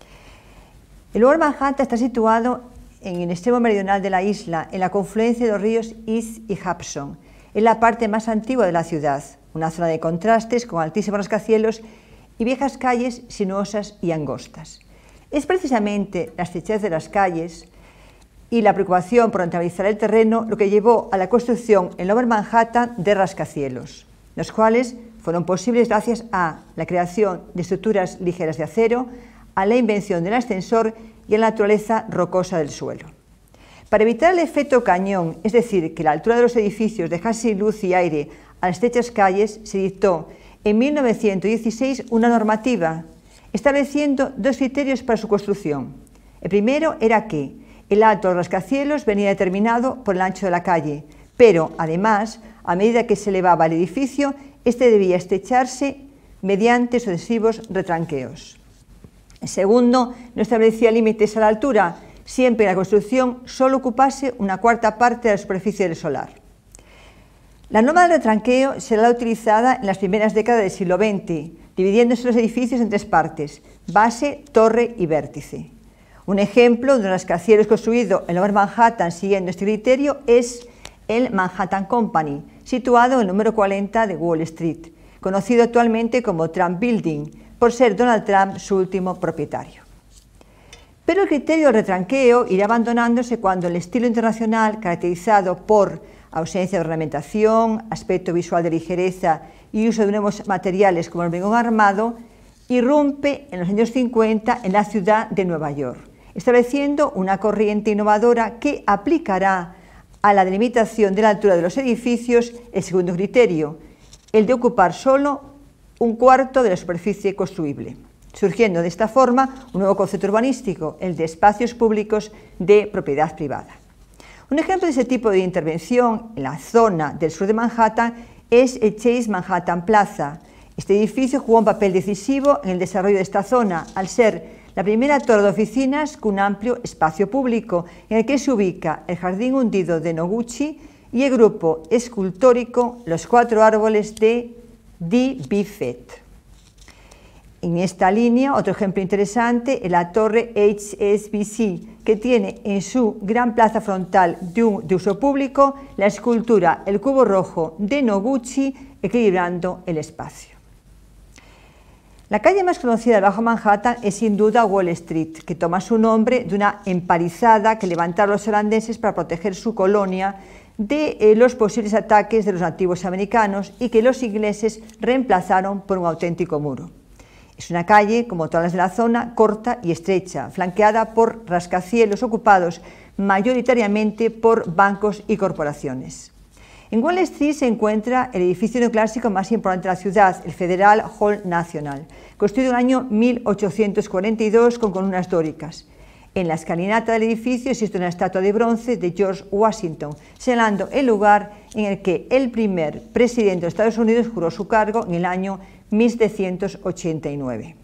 El Lower Manhattan está situado en el extremo meridional de la isla, en la confluencia de los ríos East y Hudson. Es la parte más antigua de la ciudad, una zona de contrastes con altísimos rascacielos y viejas calles sinuosas y angostas. Es precisamente la estrechez de las calles y la preocupación por rentabilizar el terreno lo que llevó a la construcción en Lower Manhattan de rascacielos, los cuales fueron posibles gracias a la creación de estructuras ligeras de acero, a la invención del ascensor y a la naturaleza rocosa del suelo. Para evitar el efecto cañón, es decir, que la altura de los edificios dejase luz y aire a las estrechas calles, se dictó en mil novecientos dieciséis una normativa estableciendo dos criterios para su construcción. El primero era que el alto de los rascacielos venía determinado por el ancho de la calle, pero además, a medida que se elevaba el edificio, este debía estrecharse mediante sucesivos retranqueos. El segundo no establecía límites a la altura, siempre que la construcción solo ocupase una cuarta parte de la superficie del solar. La norma del retranqueo será utilizada en las primeras décadas del siglo veinte, dividiéndose los edificios en tres partes: base, torre y vértice. Un ejemplo de un rascacielos construido en Lower Manhattan siguiendo este criterio es el Manhattan Company, situado en el número cuarenta de Wall Street, conocido actualmente como Trump Building, por ser Donald Trump su último propietario. Pero el criterio del retranqueo irá abandonándose cuando el estilo internacional, caracterizado por ausencia de ornamentación, aspecto visual de ligereza y uso de nuevos materiales como el hormigón armado, irrumpe en los años cincuenta en la ciudad de Nueva York, estableciendo una corriente innovadora que aplicará a la delimitación de la altura de los edificios el segundo criterio, el de ocupar solo un cuarto de la superficie construible, surgiendo de esta forma un nuevo concepto urbanístico, el de espacios públicos de propiedad privada. Un ejemplo de ese tipo de intervención en la zona del sur de Manhattan es el Chase Manhattan Plaza, Este edificio jugó un papel decisivo en el desarrollo de esta zona, al ser la primera torre de oficinas con un amplio espacio público en el que se ubica el jardín hundido de Noguchi y el grupo escultórico Los Cuatro Árboles de Di Bifet. En esta línea, otro ejemplo interesante es la torre H S B C, que tiene en su gran plaza frontal de, un, de uso público la escultura El Cubo Rojo de Noguchi, equilibrando el espacio. La calle más conocida del Bajo Manhattan es sin duda Wall Street, que toma su nombre de una empalizada que levantaron los holandeses para proteger su colonia de eh, los posibles ataques de los nativos americanos y que los ingleses reemplazaron por un auténtico muro. Es una calle, como todas las de la zona, corta y estrecha, flanqueada por rascacielos ocupados mayoritariamente por bancos y corporaciones. En Wall Street se encuentra el edificio neoclásico más importante de la ciudad, el Federal Hall National, construido en el año mil ochocientos cuarenta y dos con columnas dóricas. En la escalinata del edificio existe una estatua de bronce de George Washington, señalando el lugar en el que el primer presidente de Estados Unidos juró su cargo en el año mil setecientos ochenta y nueve.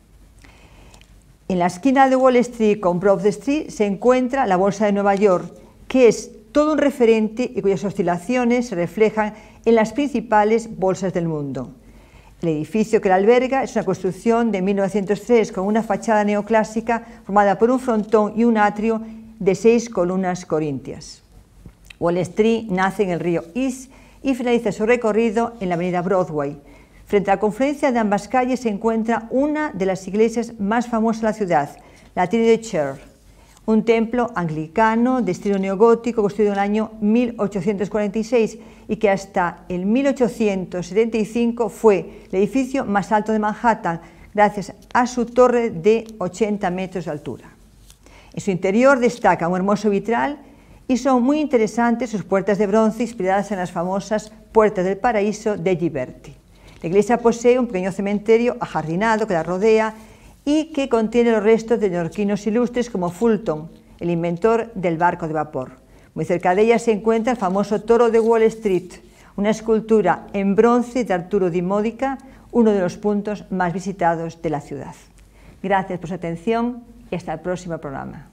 En la esquina de Wall Street con Broad Street se encuentra la Bolsa de Nueva York, que es todo un referente y cuyas oscilaciones se reflejan en las principales bolsas del mundo. El edificio que la alberga es una construcción de mil novecientos tres con una fachada neoclásica formada por un frontón y un atrio de seis columnas corintias. Wall Street nace en el río East y finaliza su recorrido en la avenida Broadway. Frente a la confluencia de ambas calles se encuentra una de las iglesias más famosas de la ciudad, la Trinity Church, un templo anglicano de estilo neogótico construido en el año mil ochocientos cuarenta y seis y que hasta el mil ochocientos setenta y cinco fue el edificio más alto de Manhattan gracias a su torre de ochenta metros de altura. En su interior destaca un hermoso vitral y son muy interesantes sus puertas de bronce inspiradas en las famosas Puertas del Paraíso de Ghiberti. La iglesia posee un pequeño cementerio ajardinado que la rodea y que contiene los restos de neoyorquinos ilustres como Fulton, el inventor del barco de vapor. Muy cerca de ella se encuentra el famoso Toro de Wall Street, una escultura en bronce de Arturo Di Modica, uno de los puntos más visitados de la ciudad. Gracias por su atención y hasta el próximo programa.